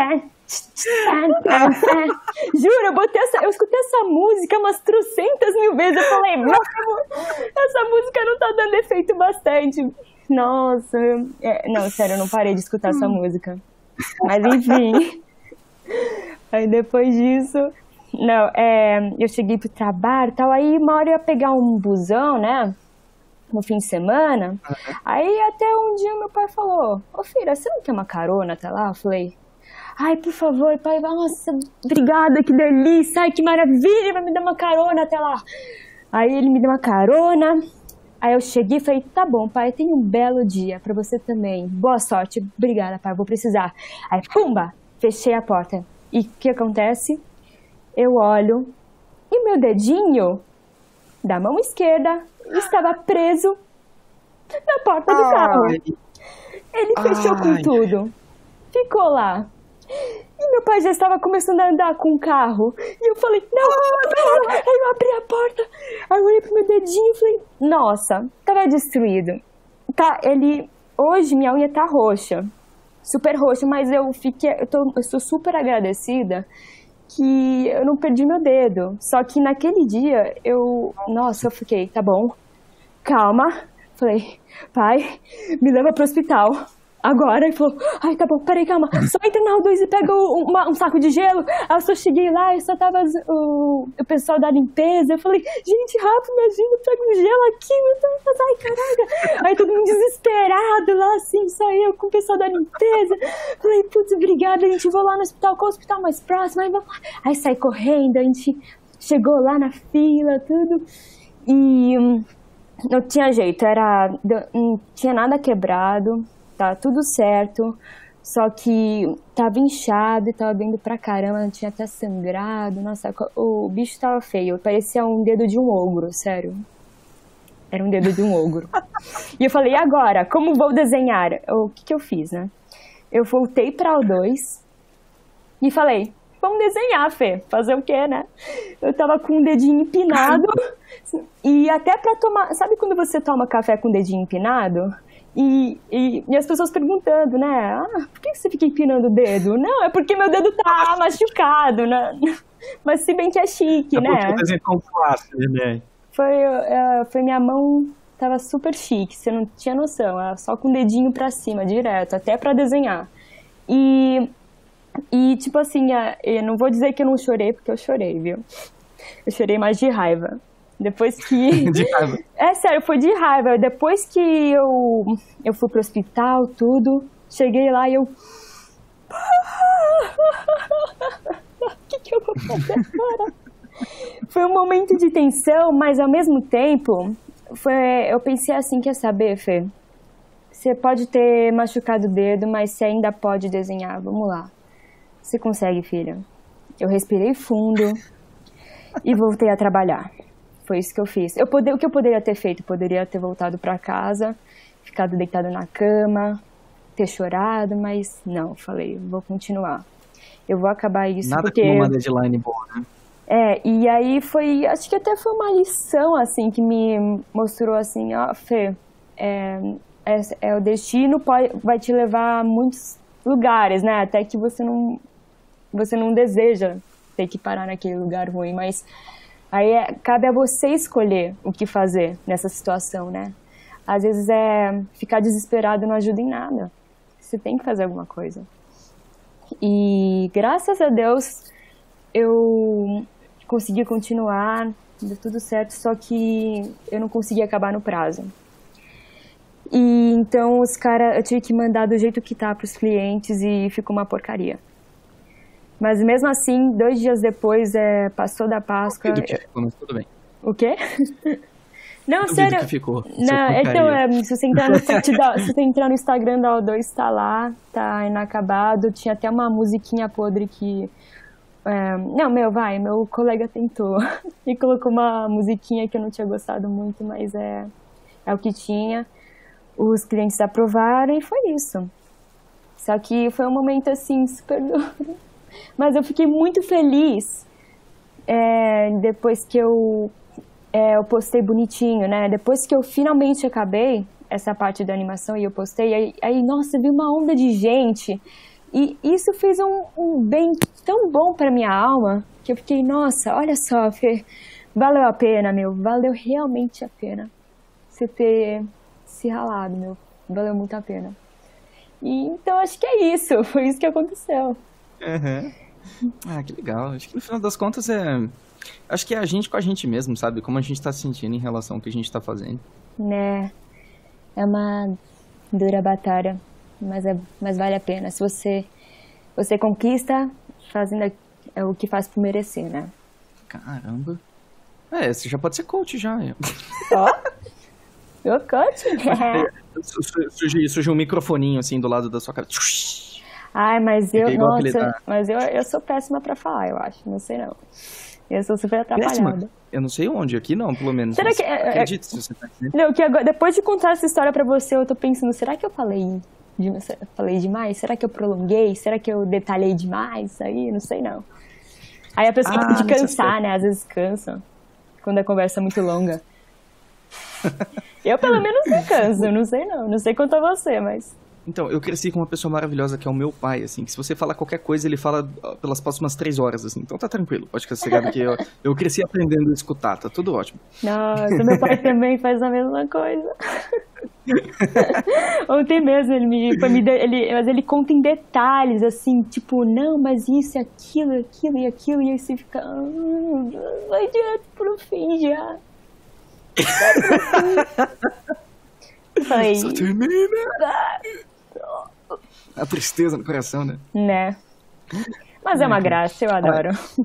Juro, eu botei essa, eu escutei essa música umas trocentas mil vezes. Eu falei, essa música não tá dando efeito bastante. Nossa, é, não, sério, eu não parei de escutar essa música. Mas enfim. Aí depois disso, não, é, eu cheguei pro trabalho e tal, aí uma hora eu ia pegar um busão, né, no fim de semana. Uhum. Aí até um dia meu pai falou, ô filha, você não quer uma carona até lá? Eu falei, ai, por favor, pai, nossa, obrigada, que delícia, ai, que maravilha, vai me dar uma carona até lá. Aí ele me deu uma carona. Aí eu cheguei e falei, tá bom, pai, tenha um belo dia pra você também. Boa sorte, obrigada, pai, vou precisar. Aí, pumba, fechei a porta. E o que acontece? Eu olho e meu dedinho da mão esquerda estava preso na porta do carro. Ele fechou Ai. com tudo. Ficou lá. E meu pai já estava começando a andar com o carro. E eu falei, não, não. Aí eu abri a porta. Aí eu olhei pro meu dedinho e falei, nossa, tava destruído. Tá, ele... Hoje minha unha tá roxa. Super roxa, mas eu fiquei... Eu, tô, eu sou super agradecida que eu não perdi meu dedo. Só que naquele dia, eu... Nossa, eu fiquei, tá bom, calma. Falei, pai, me leva pro hospital. Agora, ele falou, ai, tá bom, peraí, calma, só entra na rua dois e pega o, uma, um saco de gelo. Aí eu só cheguei lá e só tava o, o pessoal da limpeza. Eu falei, gente, rápido, me ajuda, pega um gelo aqui, meu Deus, ai, caraca. Aí todo mundo desesperado lá, assim, só eu com o pessoal da limpeza. Falei, putz, obrigada, a gente vai lá no hospital, qual é o hospital mais próximo? Aí vamos lá. Aí saí correndo, a gente chegou lá na fila, tudo, e hum, não tinha jeito, era, não tinha nada quebrado. Tá tudo certo, só que tava inchado e tava doendo pra caramba, tinha até sangrado, nossa, o bicho tava feio, parecia um dedo de um ogro, sério. Era um dedo de um ogro. E eu falei, e agora, como vou desenhar? O que que eu fiz, né? Eu voltei pra O dois e falei, vamos desenhar, Fê, fazer o quê, né? Eu tava com o dedinho empinado e até pra tomar, sabe quando você toma café com o dedinho empinado? E, e, e as pessoas perguntando, né? Ah, por que você fica empinando o dedo? Não, é porque meu dedo tá machucado, né? Mas se bem que é chique, é né? Fácil, né? Foi, uh, foi minha mão, tava super chique, você não tinha noção. Era só com o dedinho pra cima, direto, até pra desenhar. E, e tipo assim, eu não vou dizer que eu não chorei, porque eu chorei, viu? Eu chorei mais de raiva. Depois que... De raiva. É sério, foi de raiva. Depois que eu, eu fui pro hospital, tudo, cheguei lá e eu... O que que eu vou fazer agora? Foi um momento de tensão, mas ao mesmo tempo, foi, eu pensei assim, quer saber, Fê? Você pode ter machucado o dedo, mas você ainda pode desenhar, vamos lá. Você consegue, filha. Eu respirei fundo e voltei a trabalhar. Foi isso que eu fiz. Eu poder, o que eu poderia ter feito? Poderia ter voltado para casa, ficado deitada na cama, ter chorado, mas não, falei, vou continuar. Eu vou acabar isso. Nada porque... como uma deadline boa, né? É, e aí foi, acho que até foi uma lição, assim, que me mostrou, assim, ó, Fê, é, é, é o destino pode, vai te levar a muitos lugares, né, até que você não, você não deseja ter que parar naquele lugar ruim, mas aí é, cabe a você escolher o que fazer nessa situação, né. Às vezes é ficar desesperado não ajuda em nada, você tem que fazer alguma coisa. E graças a Deus eu consegui continuar, deu tudo certo, só que eu não consegui acabar no prazo. E então os caras, eu tive que mandar do jeito que tá pros clientes e ficou uma porcaria. Mas mesmo assim, dois dias depois, é, passou da Páscoa... Duvido que ficou, mas tudo bem. O quê? Não, Duvido sério. que ficou. Não, então, é, se, você entrar no, se você entrar no Instagram da O dois, tá lá, tá inacabado. Tinha até uma musiquinha podre que... É, não, meu, vai, meu colega tentou e colocou uma musiquinha que eu não tinha gostado muito, mas é, é o que tinha. Os clientes aprovaram e foi isso. Só que foi um momento, assim, super duro. Mas eu fiquei muito feliz é, depois que eu, é, eu postei bonitinho, né? Depois que eu finalmente acabei essa parte da animação e eu postei, aí, aí nossa, vi uma onda de gente. E isso fez um, um bem tão bom pra minha alma, que eu fiquei, nossa, olha só, Fê, valeu a pena, meu, valeu realmente a pena você ter se ralado, meu, valeu muito a pena. E, então, acho que é isso, foi isso que aconteceu. Uhum. Ah, que legal, acho que no final das contas é... Acho que é a gente com a gente mesmo, sabe, como a gente tá se sentindo em relação ao que a gente tá fazendo. Né, é uma dura batalha. Mas, é, mas vale a pena. Se você, você conquista, fazendo é o que faz por merecer, né? Caramba. É, você já pode ser coach já. Ó, eu coach. surge, surge um microfoninho assim do lado da sua cara. Ai, mas eu, é nossa, mas eu, eu sou péssima pra falar, eu acho. Não sei não. Eu sou super atrapalhada. Péssima? Eu não sei onde, aqui não, pelo menos. Será que... Acredito se você tá dizendo. Não, que agora, depois de contar essa história pra você, eu tô pensando, será que eu falei... Falei demais? Será que eu prolonguei? Será que eu detalhei demais? Aí, não sei não. Aí a pessoa ah, pode cansar, né? Às vezes cansa. Quando a conversa é muito longa. Eu, pelo menos, não canso. Não sei não. Não sei quanto a você, mas... Então, eu cresci com uma pessoa maravilhosa que é o meu pai, assim. Que se você falar qualquer coisa, ele fala pelas próximas três horas, assim. Então tá tranquilo. Pode ficar sossegado que eu, eu cresci aprendendo a escutar. Tá tudo ótimo. Nossa, meu pai também faz a mesma coisa. Ontem mesmo ele me, foi me ele, mas ele conta em detalhes assim, tipo, não, mas isso, aquilo, aquilo e aquilo, e aí você fica, ah, vai direto pro fim já. Falei, só termina. A tristeza no coração, né? Né? Mas é uma graça, eu adoro.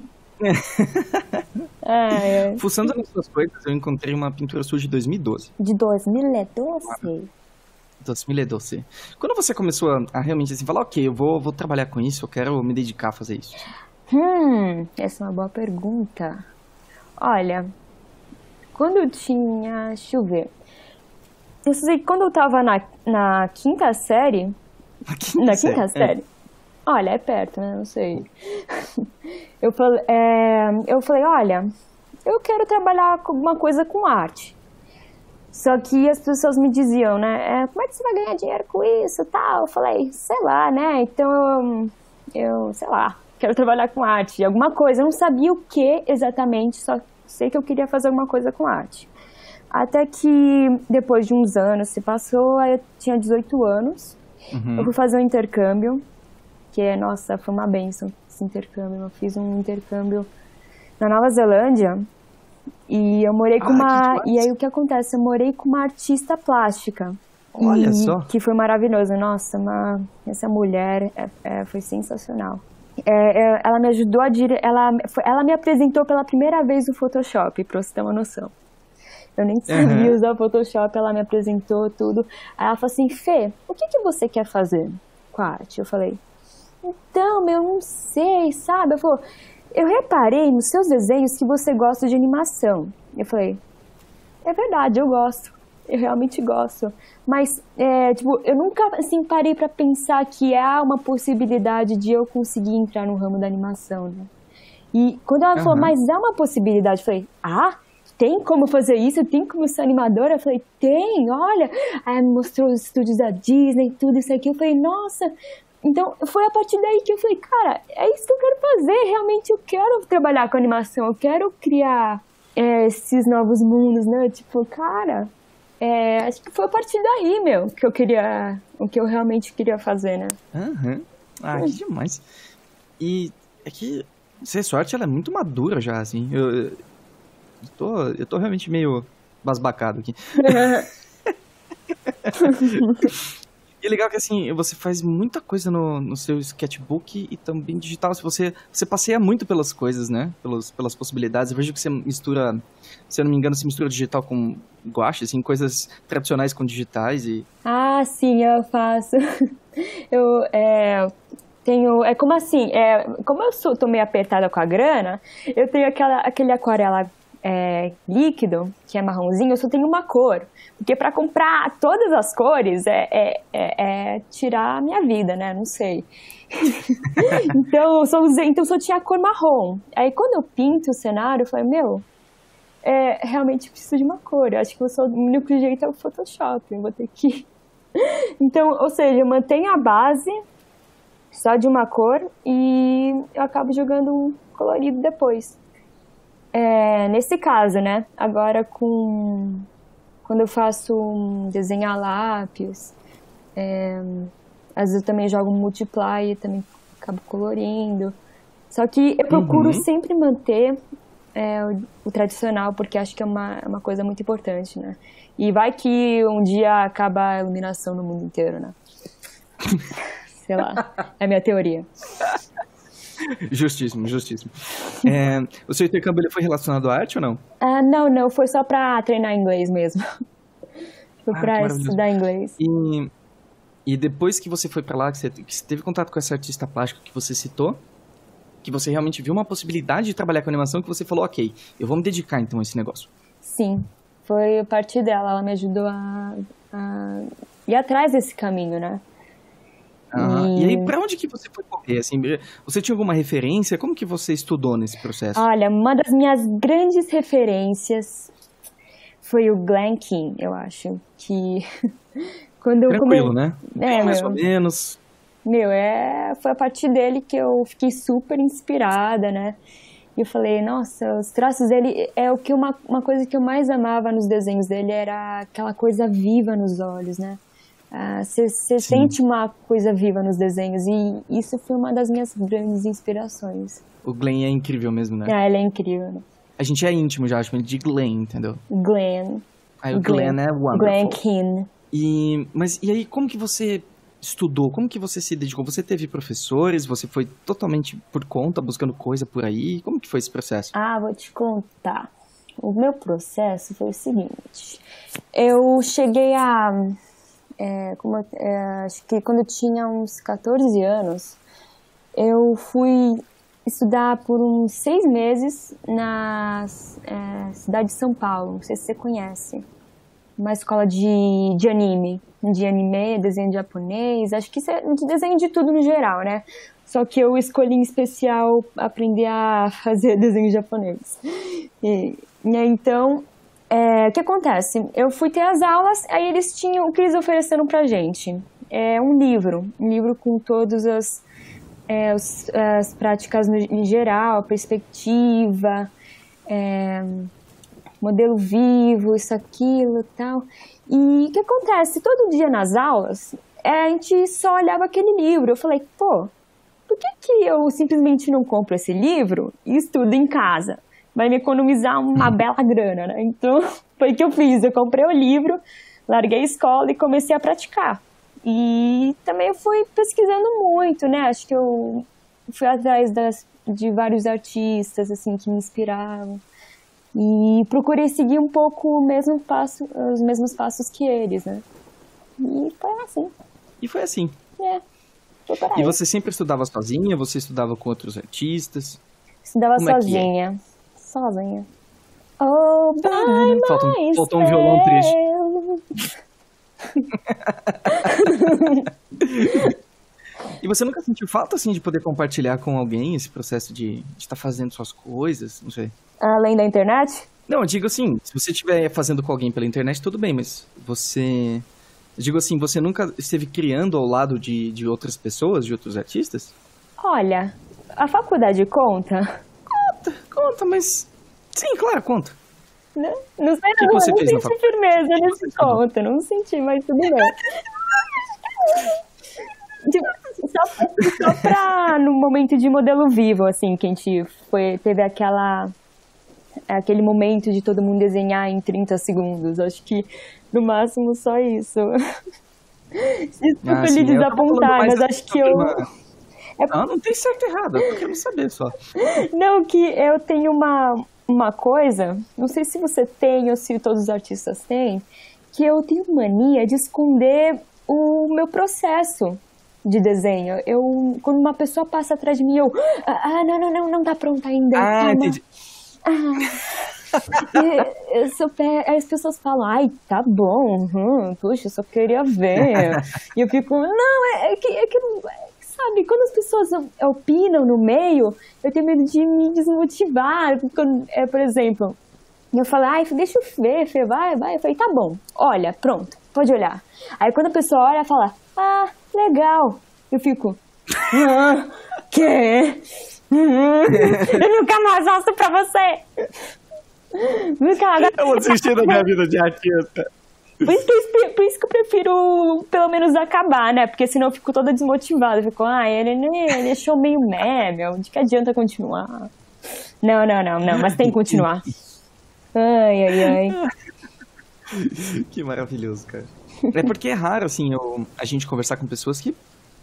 Ah, é. Fuçando nas suas coisas, eu encontrei uma pintura sua de dois mil e doze. De dois mil e doze? dois mil e doze. Quando você começou a, a realmente assim, falar, ok, eu vou, vou trabalhar com isso, eu quero me dedicar a fazer isso? Hum, essa é uma boa pergunta. Olha, quando eu tinha, deixa eu ver, eu sei que quando eu tava na, na quinta série, na quinta, na série, quinta série, é. Olha, é perto, né? Não sei. Eu falei, é, eu falei, olha, eu quero trabalhar com alguma coisa com arte. Só que as pessoas me diziam, né? É, como é que você vai ganhar dinheiro com isso e tal? Eu falei, sei lá, né? Então, eu, eu, sei lá, quero trabalhar com arte. Alguma coisa. Eu não sabia o que exatamente, só sei que eu queria fazer alguma coisa com arte. Até que, depois de uns anos, se passou, aí eu tinha dezoito anos. Uhum. Eu fui fazer um intercâmbio. Que, nossa, foi uma bênção esse intercâmbio. Eu fiz um intercâmbio na Nova Zelândia e eu morei com ah, uma... E aí o que acontece? Eu morei com uma artista plástica. Olha e, só. Que foi maravilhoso. Nossa, uma, essa mulher é, é, foi sensacional. É, é, ela me ajudou a dire... ela, foi... ela me apresentou pela primeira vez o Photoshop, pra você ter uma noção. Eu nem sabia uhum. usar o Photoshop, ela me apresentou tudo. Aí ela falou assim, Fê, o que, que você quer fazer com a arte? Eu falei, então, eu não sei, sabe? Eu falei, eu reparei nos seus desenhos que você gosta de animação. Eu falei, é verdade, eu gosto. Eu realmente gosto. Mas, é, tipo, eu nunca, assim, parei pra pensar que há uma possibilidade de eu conseguir entrar no ramo da animação, né? E quando ela uhum. falou, mas é uma possibilidade, eu falei, ah, tem como fazer isso? Tem como ser animadora? Eu falei, tem, olha. Aí ela me mostrou os estúdios da Disney, tudo isso aqui. Eu falei, nossa. Então, foi a partir daí que eu falei, cara, é isso que eu quero fazer. Realmente, eu quero trabalhar com animação. Eu quero criar é, esses novos mundos, né? Tipo, cara, é, acho que foi a partir daí, meu, que eu queria, o que eu realmente queria fazer, né? Uhum. Ah, que demais. E é que, ser sorte, ela é muito madura já, assim. Eu... eu... Eu tô, eu tô realmente meio basbacado aqui. E é legal que, assim, você faz muita coisa no, no seu sketchbook e também digital. Se você, você passeia muito pelas coisas, né? Pelos, pelas possibilidades. Eu vejo que você mistura, se eu não me engano, você mistura digital com guache, assim, coisas tradicionais com digitais e... Ah, sim, eu faço. Eu, é... Tenho, é como assim, é, como eu sou, tô meio apertada com a grana, eu tenho aquela, aquele aquarela é, líquido, que é marronzinho, eu só tenho uma cor. Porque para comprar todas as cores é, é, é, é tirar a minha vida, né? Não sei. então, eu só usei, então, eu só tinha a cor marrom. Aí, quando eu pinto o cenário, eu falei, meu, é, realmente preciso de uma cor. Eu acho que eu sou, o único jeito é o Photoshop. Eu vou ter que... então, ou seja, eu mantenho a base só de uma cor e eu acabo jogando um colorido depois. É, nesse caso, né? Agora, com... quando eu faço um desenho a lápis, é, às vezes eu também jogo multiply e também acabo colorindo. Só que eu procuro uhum. sempre manter é, o, o tradicional, porque acho que é uma, uma coisa muito importante, né? E vai que um dia acaba a iluminação no mundo inteiro, né? Sei lá, é a minha teoria. Justíssimo, justíssimo. É, o seu intercâmbio ele foi relacionado à arte ou não? Ah, não, não, foi só pra treinar inglês mesmo. Foi ah, pra estudar inglês. E, e depois que você foi pra lá, que você, que você teve contato com essa artista plástica que você citou, que você realmente viu uma possibilidade de trabalhar com animação, que você falou, ok, eu vou me dedicar então a esse negócio. Sim, foi a partir dela, ela me ajudou a, a ir atrás desse caminho, né? Ah, e... e aí, pra onde que você foi correr? Assim, você tinha alguma referência? Como que você estudou nesse processo? Olha, uma das minhas grandes referências foi o Glen Keane, eu acho. Que quando eu Tranquilo, come... né? É, mais meu, ou menos. Meu, é... foi a partir dele que eu fiquei super inspirada, né? E eu falei, nossa, os traços dele... É o que uma, uma coisa que eu mais amava nos desenhos dele era aquela coisa viva nos olhos, né? Você uh, sente uma coisa viva nos desenhos e isso foi uma das minhas grandes inspirações. O Glen é incrível mesmo, né? Ah, ele é incrível. Né? A gente é íntimo já, chama ele de Glen, entendeu? Glen. Aí o Glen, Glen é wonderful. Glen Keane. E, mas e aí, como que você estudou? Como que você se dedicou? Você teve professores? Você foi totalmente por conta, buscando coisa por aí? Como que foi esse processo? Ah, vou te contar. O meu processo foi o seguinte. Eu cheguei a... É, como eu, é, acho que quando eu tinha uns quatorze anos, eu fui estudar por uns seis meses na é, cidade de São Paulo, não sei se você conhece, uma escola de, de anime, de anime, desenho japonês, acho que isso é de desenho de tudo no geral, né? Só que eu escolhi em especial aprender a fazer desenho japonês. E, e aí, então... É, o que acontece? Eu fui ter as aulas, aí eles tinham, o que eles ofereceram pra gente? É um livro, um livro com todas as, é, os, as práticas no, em geral, perspectiva, é, modelo vivo, isso, aquilo e tal. E o que acontece? Todo dia nas aulas, é, a gente só olhava aquele livro. Eu falei, pô, por que que eu simplesmente não compro esse livro e estudo em casa? Vai me economizar uma bela grana, né? Então, foi o que eu fiz. Eu comprei o livro, larguei a escola e comecei a praticar. E também eu fui pesquisando muito, né? Acho que eu fui atrás das, de vários artistas, assim, que me inspiravam. E procurei seguir um pouco o mesmo passo, os mesmos passos que eles, né? E foi assim. E foi assim. É, foi por aí. E você sempre estudava sozinha? Você estudava com outros artistas? Estudava Como é que é? sozinha. Sozinha. Oh, by Falta um- myself. faltou um violão E você nunca sentiu falta, assim, de poder compartilhar com alguém esse processo de estar fazendo suas coisas? Não sei. Além da internet? Não, eu digo assim, se você estiver fazendo com alguém pela internet, tudo bem, mas você... Eu digo assim, você nunca esteve criando ao lado de, de outras pessoas, de outros artistas? Olha, a faculdade conta? Conta, conta, mas... Sim, claro, conta. Não, não sei, que não, você eu não fez na senti faculdade? firmeza que nesse você estudou? ponto, não senti, mas tudo bem. Tipo, só, só pra no momento de modelo vivo, assim, que a gente foi, teve aquela, aquele momento de todo mundo desenhar em trinta segundos. Acho que no máximo só isso. Desculpa Ah, sim, lhe eu tava falando desapontar, mais mas assim acho que eu. sobre uma- Não, não tem certo e errado, eu tô querendo saber só. Não, que eu tenho uma, uma coisa, não sei se você tem ou se todos os artistas têm, que eu tenho mania de esconder o meu processo de desenho. Eu, quando uma pessoa passa atrás de mim, eu... Ah, não, não, não, não tá pronta ainda. Ah, calma. entendi. E eu sou pe- Aí as pessoas falam, ai, tá bom, hum, puxa, eu só queria ver. E eu fico, não, é, é que... É que sabe, quando as pessoas opinam no meio, eu tenho medo de me desmotivar. Quando, é, por exemplo, eu falo, ai, deixa eu ver, Fê, vai, vai. Eu falei, tá bom, olha, pronto, pode olhar. Aí quando a pessoa olha, fala, ah, legal. Eu fico, ah, quê? Eu nunca mais mostro pra você. Nunca, agora... Eu vou desistir da minha vida de artista. Por isso, que eu, por isso que eu prefiro, pelo menos, acabar, né? Porque senão eu fico toda desmotivada. Eu fico, ah, ele, ele achou meio meh, meu. De que adianta continuar? Não, não, não, não. Mas tem que continuar. Ai, ai, ai. Que maravilhoso, cara. É porque é raro, assim, eu, a gente conversar com pessoas que...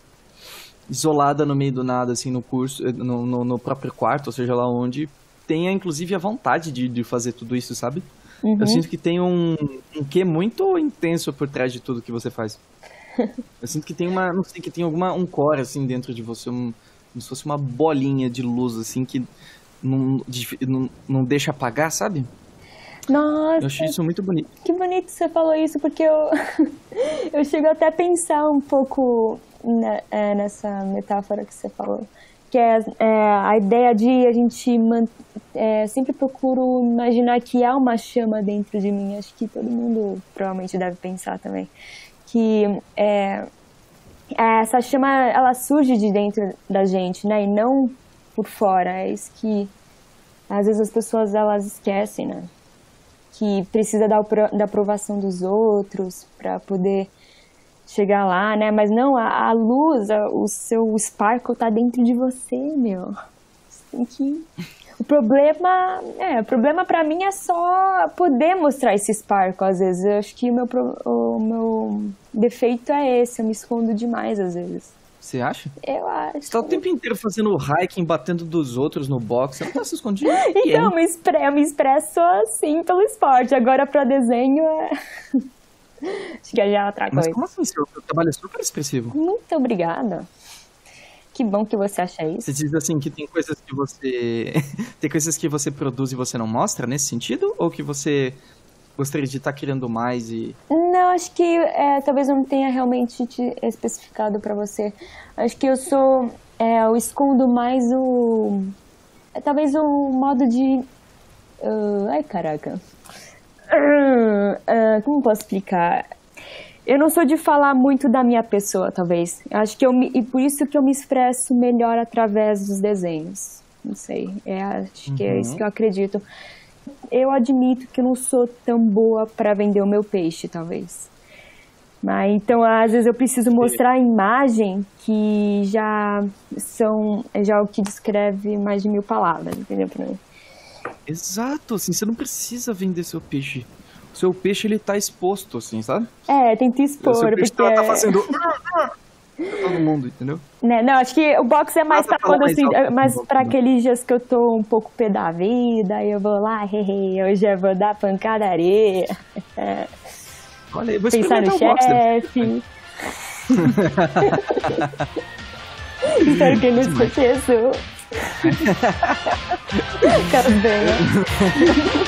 Isolada no meio do nada, assim, no curso, no, no, no próprio quarto, ou seja lá onde, tenha, inclusive, a vontade de, de fazer tudo isso, sabe? Uhum. Eu sinto que tem um, um quê muito intenso por trás de tudo que você faz. Eu sinto que tem uma, não sei, que tem alguma, um core, assim, dentro de você, um, como se fosse uma bolinha de luz, assim, que não, de, não, não deixa apagar, sabe? Nossa, Eu achei isso muito bonito. que bonito que você falou isso, porque eu, eu chego até a pensar um pouco na, é, nessa metáfora que você falou. Que é, é a ideia de a gente man, é, sempre procuro imaginar que há uma chama dentro de mim. Acho que todo mundo provavelmente deve pensar também. Que é, essa chama, ela surge de dentro da gente, né? E não por fora. É isso que às vezes as pessoas elas esquecem, né? Que precisa da, da aprovação dos outros para poder chegar lá, né? Mas não, a, a luz, a, o seu sparkle tá dentro de você, meu. Você tem que... O problema, é, o problema pra mim é só poder mostrar esse sparkle, às vezes. Eu acho que o meu, o meu defeito é esse, eu me escondo demais, às vezes. Você acha? Eu acho. Você tá o tempo inteiro fazendo hiking, batendo dos outros no box, você não tá se escondido? Então, eu me, expre eu me expresso assim pelo esporte, agora pra desenho é... Acho que já é outra coisa. Mas como assim? Seu trabalho é super expressivo. Muito obrigada. Que bom que você acha isso. Você diz assim que tem coisas que você... tem coisas que você produz e você não mostra nesse sentido? Ou que você gostaria de estar criando mais e... Não, acho que é, talvez eu não tenha realmente te especificado pra você. Acho que eu sou... É, eu escondo mais o... É, talvez o modo de... Uh, ai, caraca. Uh, uh, como posso explicar? Eu não sou de falar muito da minha pessoa, talvez. Acho que eu me, e por isso que eu me expresso melhor através dos desenhos. Não sei, é, acho uhum. que é isso que eu acredito. Eu admito que eu não sou tão boa para vender o meu peixe, talvez. Mas então, às vezes eu preciso mostrar a imagem que já são já o que descreve mais de mil palavras, entendeu? Pra mim. Exato, assim, você não precisa vender seu peixe. O seu peixe, ele tá exposto, assim, sabe? É, tem que expor, o seu peixe porque... tá fazendo... pra todo mundo, entendeu? Né, não, acho que o box é mais Dá pra pra quando, falar assim, mais alto é mais um pouco, pra né? aqueles dias que eu tô um pouco pé da vida, aí eu vou lá, hehe, hoje eu vou dar pancadaria, é, Olha aí, vou pensar no experimentar o box depois. chefe. Espero que ele não escute isso. Quero bem, né?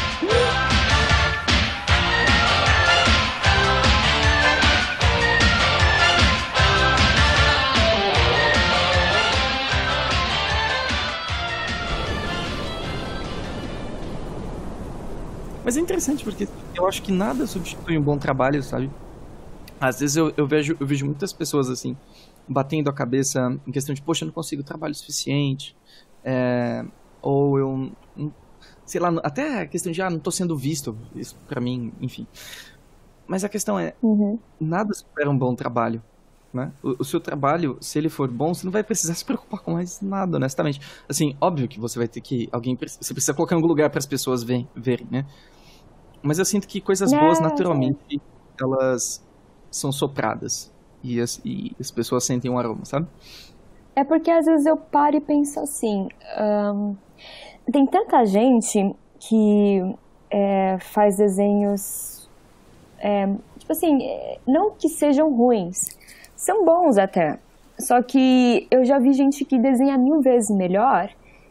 Mas é interessante porque eu acho que nada substitui um bom trabalho, sabe? Às vezes eu, eu, vejo, eu vejo muitas pessoas assim, batendo a cabeça em questão de, poxa, eu não consigo trabalho suficiente, é, ou eu, não, sei lá, até a questão de, ah, não tô sendo visto, isso pra mim, enfim. Mas a questão é, Uhum. nada supera um bom trabalho, né? O, o seu trabalho, se ele for bom, você não vai precisar se preocupar com mais nada, honestamente. Assim, óbvio que você vai ter que, alguém, você precisa colocar em algum lugar para as pessoas verem, verem, né? Mas eu sinto que coisas boas, É, naturalmente, elas são sopradas. E as, e as pessoas sentem um aroma, sabe? É porque às vezes eu paro e penso assim, ahn, tem tanta gente que é, faz desenhos, é, tipo assim, é, não que sejam ruins, são bons até, só que eu já vi gente que desenha mil vezes melhor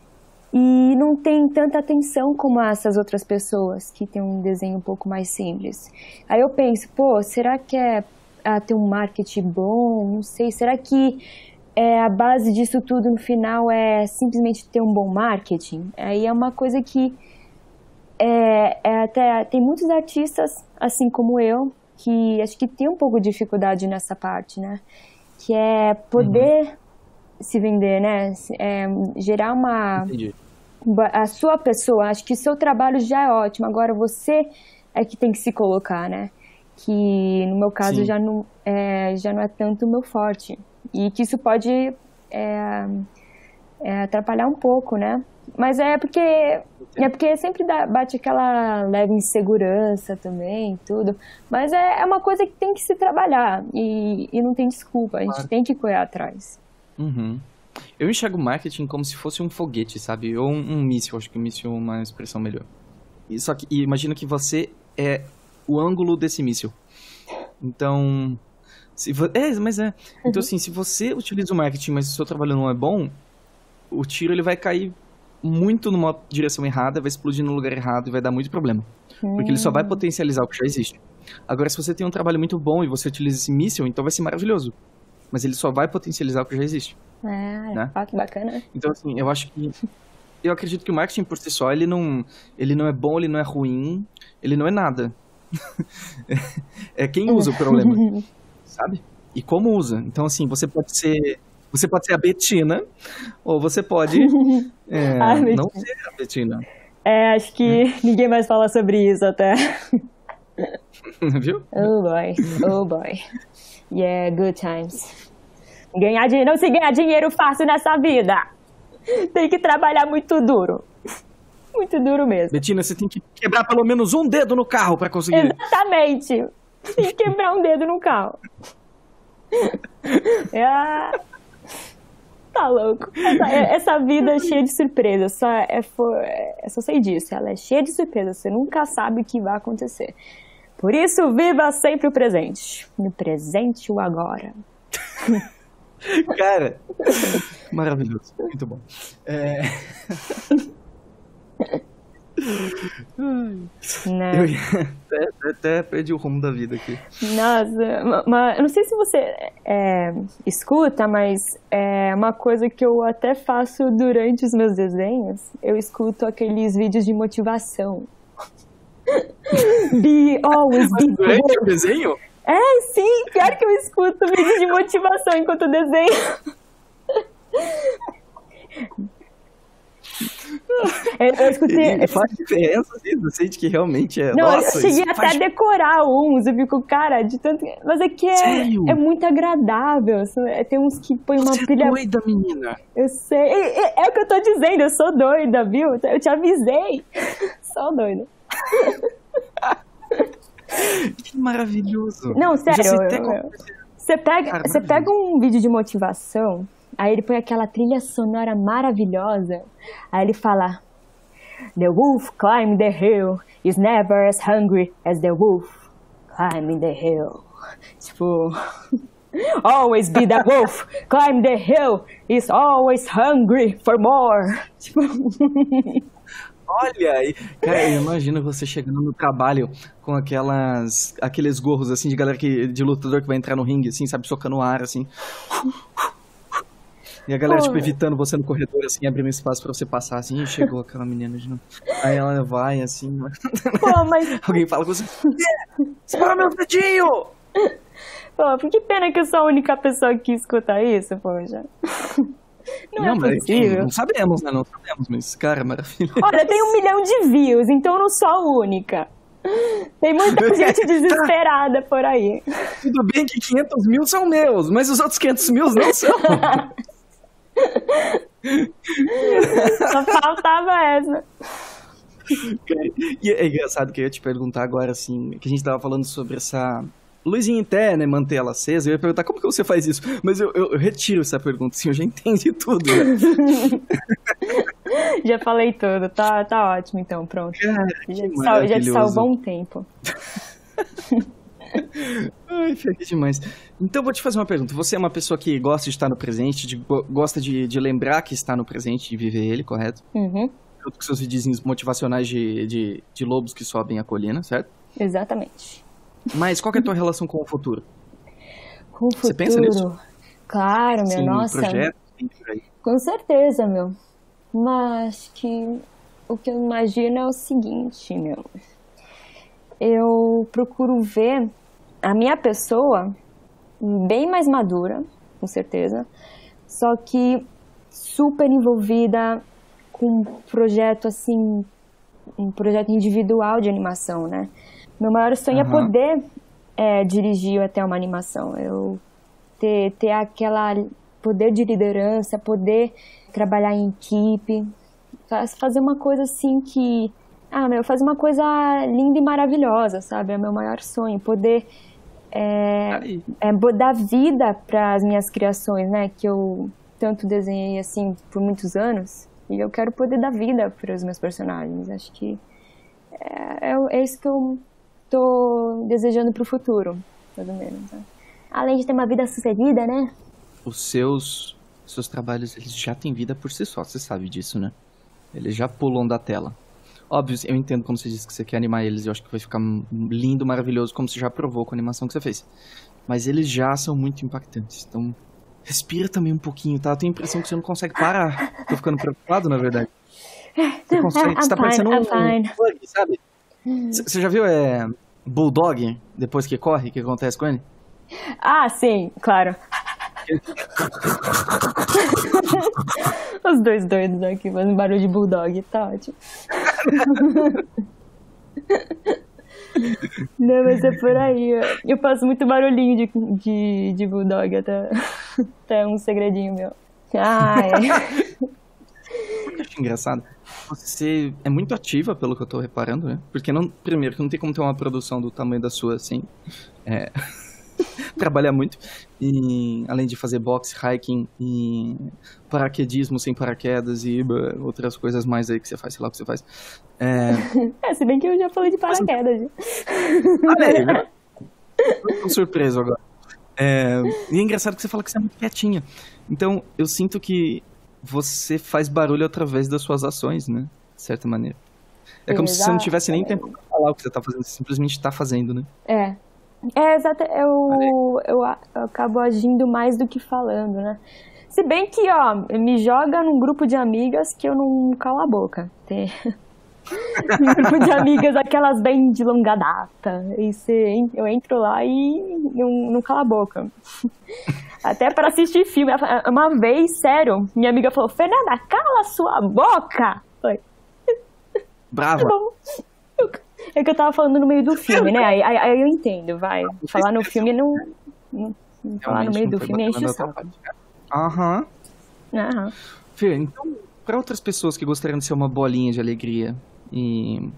e não tem tanta atenção como essas outras pessoas que tem um desenho um pouco mais simples. Aí eu penso, pô, será que é ah, ter um marketing bom? Não sei, será que é, a base disso tudo no final é simplesmente ter um bom marketing? Aí é uma coisa que é, é até tem muitos artistas, assim como eu, que acho que tem um pouco de dificuldade nessa parte, né? Que é poder uhum. se vender, né? É, gerar uma... Entendi. A sua pessoa, acho que seu trabalho já é ótimo, agora você é que tem que se colocar, né? Que no meu caso já não, é, já não é tanto o meu forte. E que isso pode é, é, atrapalhar um pouco, né? Mas é porque, é porque sempre dá, bate aquela leve insegurança também, tudo. Mas é, é uma coisa que tem que se trabalhar e, e não tem desculpa, a gente claro. Tem que correr atrás. Uhum. Eu enxergo marketing como se fosse um foguete, sabe? Ou um, um míssil, acho que um míssil é uma expressão melhor. E, só que e imagina que você é o ângulo desse míssil. Então, se vo... é, mas é. Então, assim, se você utiliza o marketing, mas o seu trabalho não é bom, o tiro ele vai cair muito numa direção errada, vai explodir no lugar errado e vai dar muito problema. Hum. Porque ele só vai potencializar o que já existe. Agora, se você tem um trabalho muito bom e você utiliza esse míssil, então vai ser maravilhoso. Mas ele só vai potencializar o que já existe. É, né? Ah, que bacana. Então, assim, eu acho que... Eu acredito que o marketing por si só, ele não, ele não é bom, ele não é ruim, ele não é nada. É quem usa o problema, sabe? E como usa. Então, assim, você pode ser... Você pode ser a Betina, ou você pode é, ah, não ser a Betina. É, acho que é. Ninguém mais fala sobre isso até. Viu? Oh boy, oh boy. Yeah, good times. Ganhar dinheiro, não se ganhar dinheiro fácil nessa vida. Tem que trabalhar muito duro. Muito duro mesmo. Betina, você tem que quebrar pelo menos um dedo no carro pra conseguir. Exatamente. Tem que quebrar um dedo no carro. É... Tá louco. Essa, essa vida é cheia de surpresas. Só, é, é, só sei disso. Ela é cheia de surpresas. Você nunca sabe o que vai acontecer. Por isso, viva sempre o presente. No presente o agora. Cara, maravilhoso. Muito bom. É... Não. Eu até, até perdi o rumo da vida aqui. Nossa, mas eu não sei se você é, escuta, mas é uma coisa que eu até faço durante os meus desenhos. Eu escuto aqueles vídeos de motivação. Be always be durante o desenho? É, sim, pior que eu escuto vídeos de motivação enquanto eu desenho. Eu, eu escutei... E faz diferença, assim, você sente que realmente é... Não, Nossa, eu cheguei até faz... a decorar uns, eu fico, cara, de tanto... Mas é que é, é muito agradável, tem uns que põem uma você pilha... Você é doida, menina. Eu sei, é, é, é o que eu tô dizendo, eu sou doida, viu? Eu te avisei. Sou doida. Que maravilhoso. Não, sério, eu, eu, Você pega, Cara, você pega um vídeo de motivação, aí ele põe aquela trilha sonora maravilhosa, aí ele fala: The wolf climbing the hill is never as hungry as the wolf climbing the hill. Tipo, always be the wolf, climb the hill, is always hungry for more. Tipo... Olha aí, cara, eu imagino você chegando no trabalho com aquelas, aqueles gorros assim de galera que, de lutador que vai entrar no ringue, assim, sabe, socando o ar, assim. E a galera, Pô, tipo, evitando você no corredor, assim, abrindo espaço pra você passar, assim, e chegou aquela menina de novo. Aí ela vai, assim, Pô, mas... alguém fala com você, espera meu dedinho! Pô, que pena que eu sou a única pessoa que escuta isso, poxa. Não, não é mas, possível. Não sabemos, né? Não sabemos, mas, cara, maravilha. Olha, tem um milhão de views, então eu não sou a única. Tem muita gente desesperada por aí. Tudo bem que quinhentos mil são meus, mas os outros quinhentos mil não são. Só faltava essa. E é engraçado que eu ia te perguntar agora, assim, que a gente tava falando sobre essa luzinha interna, né, manter ela acesa. Eu ia perguntar como que você faz isso, mas eu, eu, eu retiro essa pergunta, assim, eu já entendi tudo. Né? Já falei tudo, tá, tá ótimo então, pronto. Cara, já, te sal, já te salvou um tempo. Ai, feliz demais. Então vou te fazer uma pergunta. Você é uma pessoa que gosta de estar no presente, de, gosta de, de lembrar que está no presente, de viver ele, correto? Uhum. Junto com seus videozinhos motivacionais de, de, de lobos que sobem a colina, certo? Exatamente. Mas qual que é a tua relação com o futuro? Com o futuro? Você pensa nisso? Claro, meu, Sim, nossa. Projeto, por aí. Com certeza, meu. Mas que o que eu imagino é o seguinte, meu. Eu procuro ver a minha pessoa bem mais madura, com certeza, só que super envolvida com um projeto assim, um projeto individual de animação, né? Meu maior sonho uhum. é poder é, dirigir até uma animação, eu ter, ter aquela poder de liderança, poder trabalhar em equipe, fazer uma coisa assim que, ah, meu, fazer uma coisa linda e maravilhosa, sabe? É o meu maior sonho, poder é, é, dar vida para as minhas criações, né? Que eu tanto desenhei assim por muitos anos, e eu quero poder dar vida para os meus personagens. Acho que é, é, é isso que eu tô desejando pro futuro, pelo menos. Né? Além de ter uma vida sucedida, né? Os seus, seus trabalhos, eles já têm vida por si só, você sabe disso, né? Eles já pulam da tela. Óbvio, eu entendo quando você disse que você quer animar eles, eu acho que vai ficar lindo, maravilhoso, como você já provou com a animação que você fez. Mas eles já são muito impactantes, então respira também um pouquinho, tá? Eu tenho a impressão que você não consegue parar. Tô ficando preocupado, na verdade. Você, consegue, você tá parecendo um, um bug, sabe? Você já viu é, Bulldog, depois que corre, o que acontece com ele? Ah, sim, claro. Os dois doidos aqui fazendo barulho de Bulldog, tá ótimo. Não, mas é por aí. Eu faço muito barulhinho de, de, de Bulldog, até, até um segredinho meu. Ai. Eu acho engraçado. Você é muito ativa, pelo que eu tô reparando, né? Porque, não, primeiro, que não tem como ter uma produção do tamanho da sua, assim. É... Trabalha muito. E, além de fazer boxe, hiking e paraquedismo sem paraquedas e uh, outras coisas mais aí que você faz, sei lá o que você faz. É, é se bem que eu já falei de paraquedas. Olha aí, né? Eu tô surpreso agora. É, e é engraçado que você fala que você é muito quietinha. Então, eu sinto que você faz barulho através das suas ações, né? De certa maneira. É como Exato. se você não tivesse nem tempo pra falar o que você tá fazendo, você simplesmente tá fazendo, né? É. É, exato. Eu, eu, eu acabo agindo mais do que falando, né? Se bem que, ó, me joga num grupo de amigas que eu não calo a boca. Tem... um grupo de amigas, aquelas bem de longa data. E você, eu entro lá e não, não calo a boca. Até para assistir filme. Uma vez, sério, minha amiga falou: Fernanda, cala sua boca! Foi. Brava. É que eu tava falando no meio do filme, né? Aí, aí, aí eu entendo, vai. Falar no filme não. não, não falar no meio do filme enche o saco. Aham. Aham. Fê, então, para outras pessoas que gostariam de ser uma bolinha de alegria e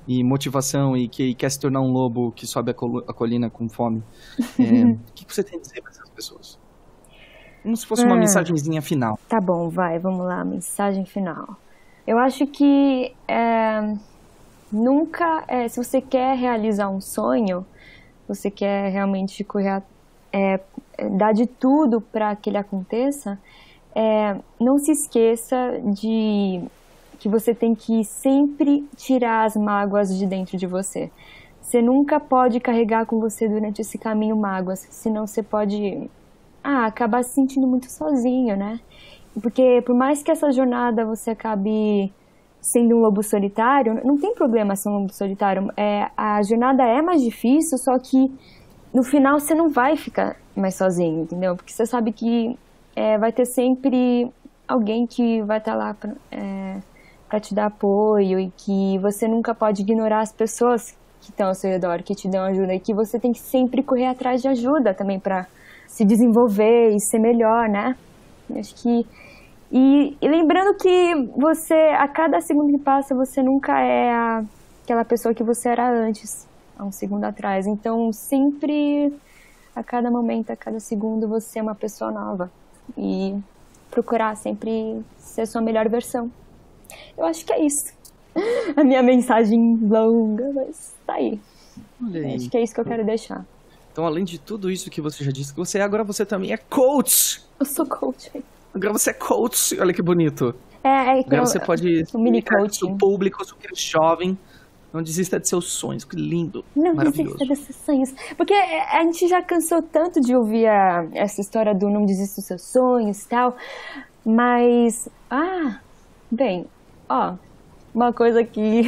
e motivação e que quer se tornar um lobo que sobe a, col a colina com fome. É, o que, que você tem a dizer para essas pessoas? Como se fosse uma ah, mensagenzinha final. Tá bom, vai, vamos lá, mensagem final. Eu acho que é, nunca, é, se você quer realizar um sonho, você quer realmente correr, é, dar de tudo para que ele aconteça, é, não se esqueça de que você tem que sempre tirar as mágoas de dentro de você. Você nunca pode carregar com você durante esse caminho mágoas, senão você pode ah, acabar se sentindo muito sozinho, né? Porque por mais que essa jornada você acabe sendo um lobo solitário, não tem problema ser um lobo solitário. É, a jornada é mais difícil, só que no final você não vai ficar mais sozinho, entendeu? Porque você sabe que é, vai ter sempre alguém que vai estar lá pra, é, para te dar apoio e que você nunca pode ignorar as pessoas que estão ao seu redor, que te dão ajuda, e que você tem que sempre correr atrás de ajuda também para se desenvolver e ser melhor, né? Acho que e, e lembrando que você, a cada segundo que passa, você nunca é a, aquela pessoa que você era antes, há um segundo atrás. Então, sempre, a cada momento, a cada segundo, você é uma pessoa nova. E procurar sempre ser a sua melhor versão. Eu acho que é isso. A minha mensagem longa, mas tá aí. Olha aí. Acho que é isso que eu quero deixar. Então, além de tudo isso que você já disse que você é, agora você também é coach. Eu sou coach. Agora você é coach. Olha que bonito. É, é agora eu, você pode um mini coach. O público super jovem. Não desista de seus sonhos. Que lindo. Não maravilhoso. desista desses sonhos. Porque a gente já cansou tanto de ouvir a, essa história do não desista dos seus sonhos e tal. Mas, ah, bem, ó, uma coisa que,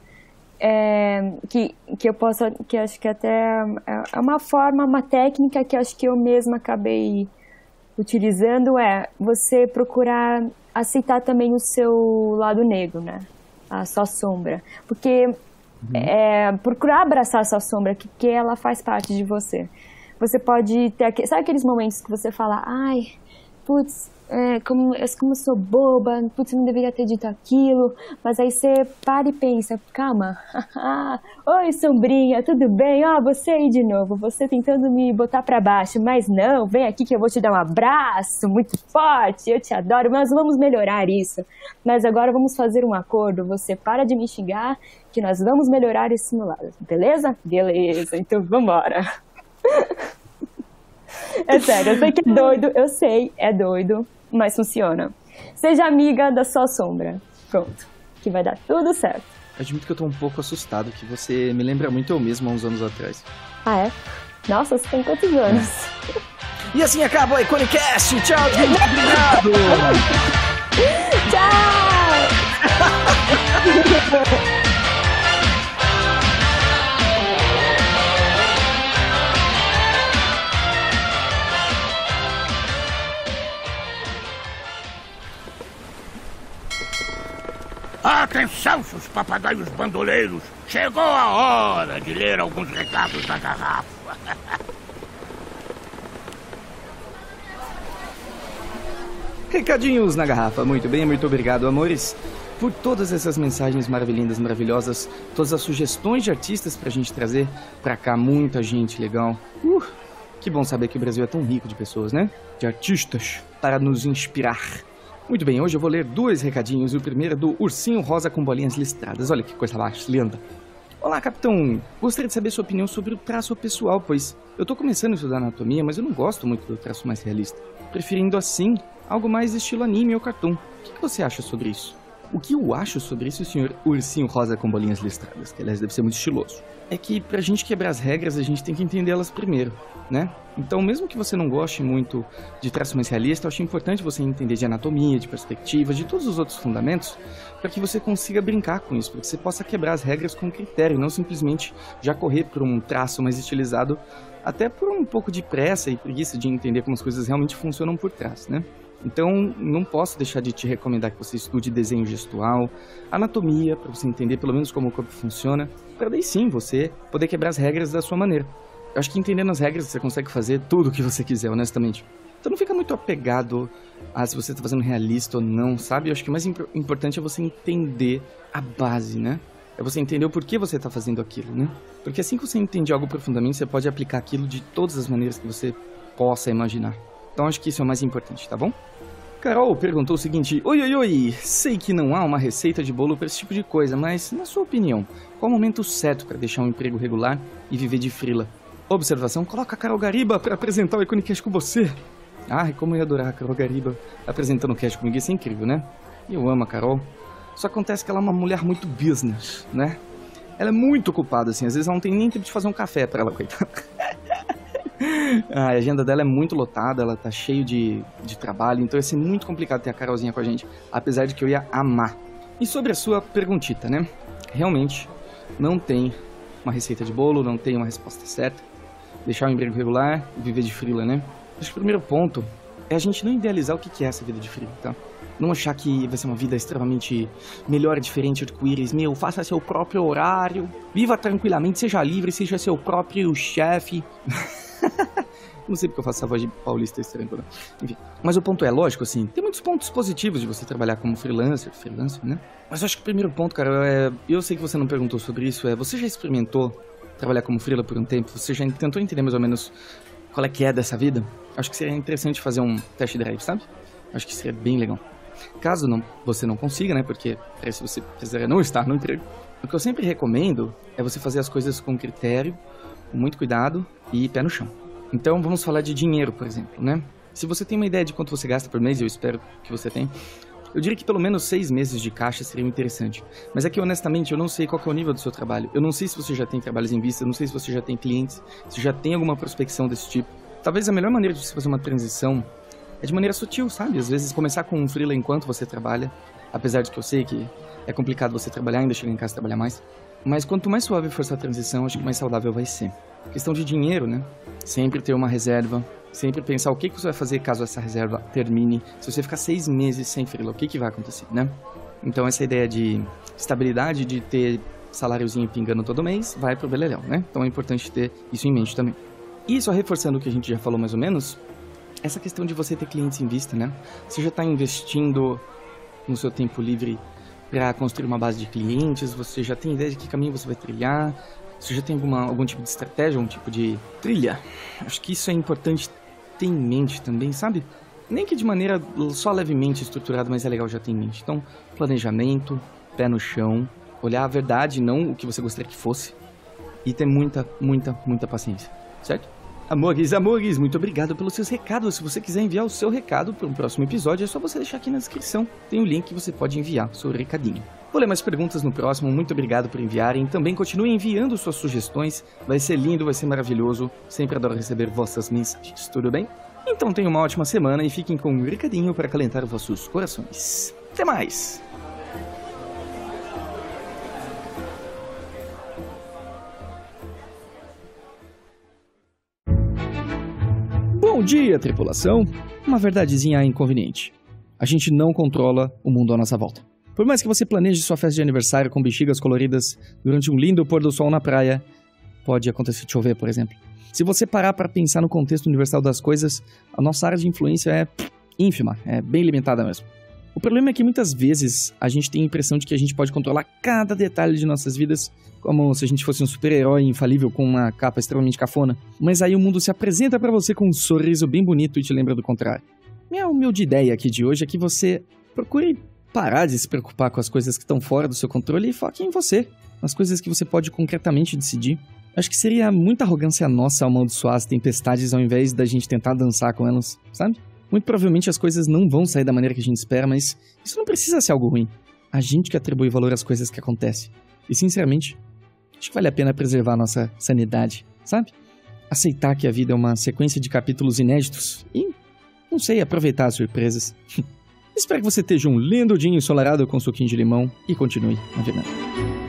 é, que, que eu posso, que acho que até é uma forma, uma técnica que acho que eu mesma acabei utilizando é você procurar aceitar também o seu lado negro, né? A sua sombra. Porque uhum. é, procurar abraçar a sua sombra, que, que ela faz parte de você. Você pode ter, aqu- sabe aqueles momentos que você fala, ai, putz, é, como, é, como eu sou boba, putz, eu não deveria ter dito aquilo, mas aí você para e pensa, calma, oi sombrinha, tudo bem? Ó, você aí de novo, você tentando me botar pra baixo, mas não, vem aqui que eu vou te dar um abraço muito forte, eu te adoro, mas vamos melhorar isso. Mas agora vamos fazer um acordo, você para de me xingar, que nós vamos melhorar esse meu lado, beleza? Beleza, então vambora. É sério, eu sei que é doido, eu sei, é doido, mas funciona. Seja amiga da sua sombra. Pronto, que vai dar tudo certo. Admito que eu tô um pouco assustado, que você me lembra muito eu mesmo há uns anos atrás. Ah, é? Nossa, você tem quantos anos? É. E assim acaba o Iconicast. Tchau, gente. Obrigado. Tchau! Atenção, seus papagaios bandoleiros! Chegou a hora de ler alguns recados da garrafa. Recadinhos na garrafa. Muito bem, muito obrigado, amores, por todas essas mensagens maravilhindas, maravilhosas, todas as sugestões de artistas pra gente trazer pra cá. Muita gente legal. Uh, que bom saber que o Brasil é tão rico de pessoas, né? De artistas para nos inspirar. Muito bem, hoje eu vou ler dois recadinhos. O primeiro é do Ursinho Rosa com Bolinhas Listradas. Olha que coisa mais linda. Olá, capitão. Gostaria de saber sua opinião sobre o traço pessoal, pois eu tô começando a estudar anatomia, mas eu não gosto muito do traço mais realista. Preferindo assim, algo mais estilo anime ou cartoon. O que, que você acha sobre isso? O que eu acho sobre isso, senhor Ursinho Rosa com Bolinhas Listradas, que aliás deve ser muito estiloso, é que pra gente quebrar as regras, a gente tem que entender elas primeiro, né? Então, mesmo que você não goste muito de traço mais realista, eu acho importante você entender de anatomia, de perspectiva, de todos os outros fundamentos, para que você consiga brincar com isso, para que você possa quebrar as regras com critério, não simplesmente já correr por um traço mais estilizado, até por um pouco de pressa e preguiça de entender como as coisas realmente funcionam por trás, né? Então, não posso deixar de te recomendar que você estude desenho gestual, anatomia, para você entender pelo menos como o corpo funciona, para daí sim você poder quebrar as regras da sua maneira. Eu acho que entendendo as regras você consegue fazer tudo o que você quiser, honestamente. Então não fica muito apegado a se você está fazendo realista ou não, sabe? Eu acho que o mais imp- importante é você entender a base, né? É você entender o porquê você está fazendo aquilo, né? Porque assim que você entende algo profundamente, você pode aplicar aquilo de todas as maneiras que você possa imaginar. Então acho que isso é o mais importante, tá bom? Carol perguntou o seguinte: Oi, oi, oi, sei que não há uma receita de bolo para esse tipo de coisa, mas, na sua opinião, qual o momento certo para deixar um emprego regular e viver de freela? Observação: coloca a Carol Gariba para apresentar o IconiCast com você. Ah, como eu ia adorar a Carol Gariba apresentando o cast comigo, isso é incrível, né? Eu amo a Carol. Só acontece que ela é uma mulher muito business, né? Ela é muito ocupada, assim, às vezes ela não tem nem tempo de fazer um café pra ela, coitada. A agenda dela é muito lotada, ela tá cheia de, de trabalho, então ia ser muito complicado ter a Carolzinha com a gente, apesar de que eu ia amar. E sobre a sua perguntita, né? Realmente, não tem uma receita de bolo, não tem uma resposta certa. Deixar o emprego regular e viver de freela, né? Acho que o primeiro ponto é a gente não idealizar o que é essa vida de freela, tá? Não achar que vai ser uma vida extremamente melhor e diferente do arco-íris. Meu, faça seu próprio horário, viva tranquilamente, seja livre, seja seu próprio chefe. Não sei porque eu faço essa voz de paulista estranha toda. Enfim, mas o ponto é, lógico, assim, tem muitos pontos positivos de você trabalhar como freelancer, freelancer, né? Mas eu acho que o primeiro ponto, cara, é... Eu sei que você não perguntou sobre isso, é... Você já experimentou trabalhar como freela por um tempo? Você já tentou entender mais ou menos qual é que é dessa vida? Acho que seria interessante fazer um test drive, sabe? Acho que seria bem legal. Caso não, você não consiga, né? Porque para isso você precisaria não estar no emprego. O que eu sempre recomendo é você fazer as coisas com critério, com muito cuidado e pé no chão. Então vamos falar de dinheiro, por exemplo, né? Se você tem uma ideia de quanto você gasta por mês, eu espero que você tenha, eu diria que pelo menos seis meses de caixa seria interessante. Mas é que honestamente eu não sei qual que é o nível do seu trabalho. Eu não sei se você já tem trabalhos em vista, eu não sei se você já tem clientes, se já tem alguma prospecção desse tipo. Talvez a melhor maneira de você fazer uma transição é de maneira sutil, sabe? Às vezes começar com um freela enquanto você trabalha, apesar de que eu sei que é complicado você trabalhar e ainda chegar em casa e trabalhar mais. Mas quanto mais suave for essa transição, acho que mais saudável vai ser. Questão de dinheiro, né? Sempre ter uma reserva, sempre pensar o que, que você vai fazer caso essa reserva termine. Se você ficar seis meses sem freela, o que, que vai acontecer, né? Então essa ideia de estabilidade, de ter saláriozinho pingando todo mês, vai pro beleléu, né? Então é importante ter isso em mente também. E só reforçando o que a gente já falou mais ou menos, essa questão de você ter clientes em vista, né? Você já está investindo no seu tempo livre para construir uma base de clientes, você já tem ideia de que caminho você vai trilhar, você já tem alguma, algum tipo de estratégia, algum tipo de trilha. Acho que isso é importante ter em mente também, sabe? Nem que de maneira só levemente estruturada, mas é legal já ter em mente. Então, planejamento, pé no chão, olhar a verdade, não o que você gostaria que fosse, e ter muita, muita, muita paciência, certo? Amores, amores, muito obrigado pelos seus recados. Se você quiser enviar o seu recado para um próximo episódio, é só você deixar aqui na descrição. Tem um link que você pode enviar o seu recadinho. Vou ler mais perguntas no próximo, muito obrigado por enviarem. Também continue enviando suas sugestões, vai ser lindo, vai ser maravilhoso. Sempre adoro receber vossas mensagens, tudo bem? Então tenham uma ótima semana e fiquem com um recadinho para acalentar vossos corações. Até mais! Bom dia, tripulação! Uma verdadezinha inconveniente. A gente não controla o mundo à nossa volta. Por mais que você planeje sua festa de aniversário com bexigas coloridas durante um lindo pôr do sol na praia, pode acontecer de chover, por exemplo. Se você parar para pensar no contexto universal das coisas, a nossa área de influência é ínfima, é bem limitada mesmo. O problema é que muitas vezes a gente tem a impressão de que a gente pode controlar cada detalhe de nossas vidas, como se a gente fosse um super-herói infalível com uma capa extremamente cafona. Mas aí o mundo se apresenta pra você com um sorriso bem bonito e te lembra do contrário. Minha humilde ideia aqui de hoje é que você procure parar de se preocupar com as coisas que estão fora do seu controle e foque em você, nas coisas que você pode concretamente decidir. Acho que seria muita arrogância nossa amaldiçoar as tempestades ao invés da gente tentar dançar com elas, sabe? Muito provavelmente as coisas não vão sair da maneira que a gente espera, mas isso não precisa ser algo ruim. A gente que atribui valor às coisas que acontecem. E, sinceramente, acho que vale a pena preservar a nossa sanidade, sabe? Aceitar que a vida é uma sequência de capítulos inéditos e, não sei, aproveitar as surpresas. Espero que você esteja um lindo dia ensolarado com um suquinho de limão e continue navegando.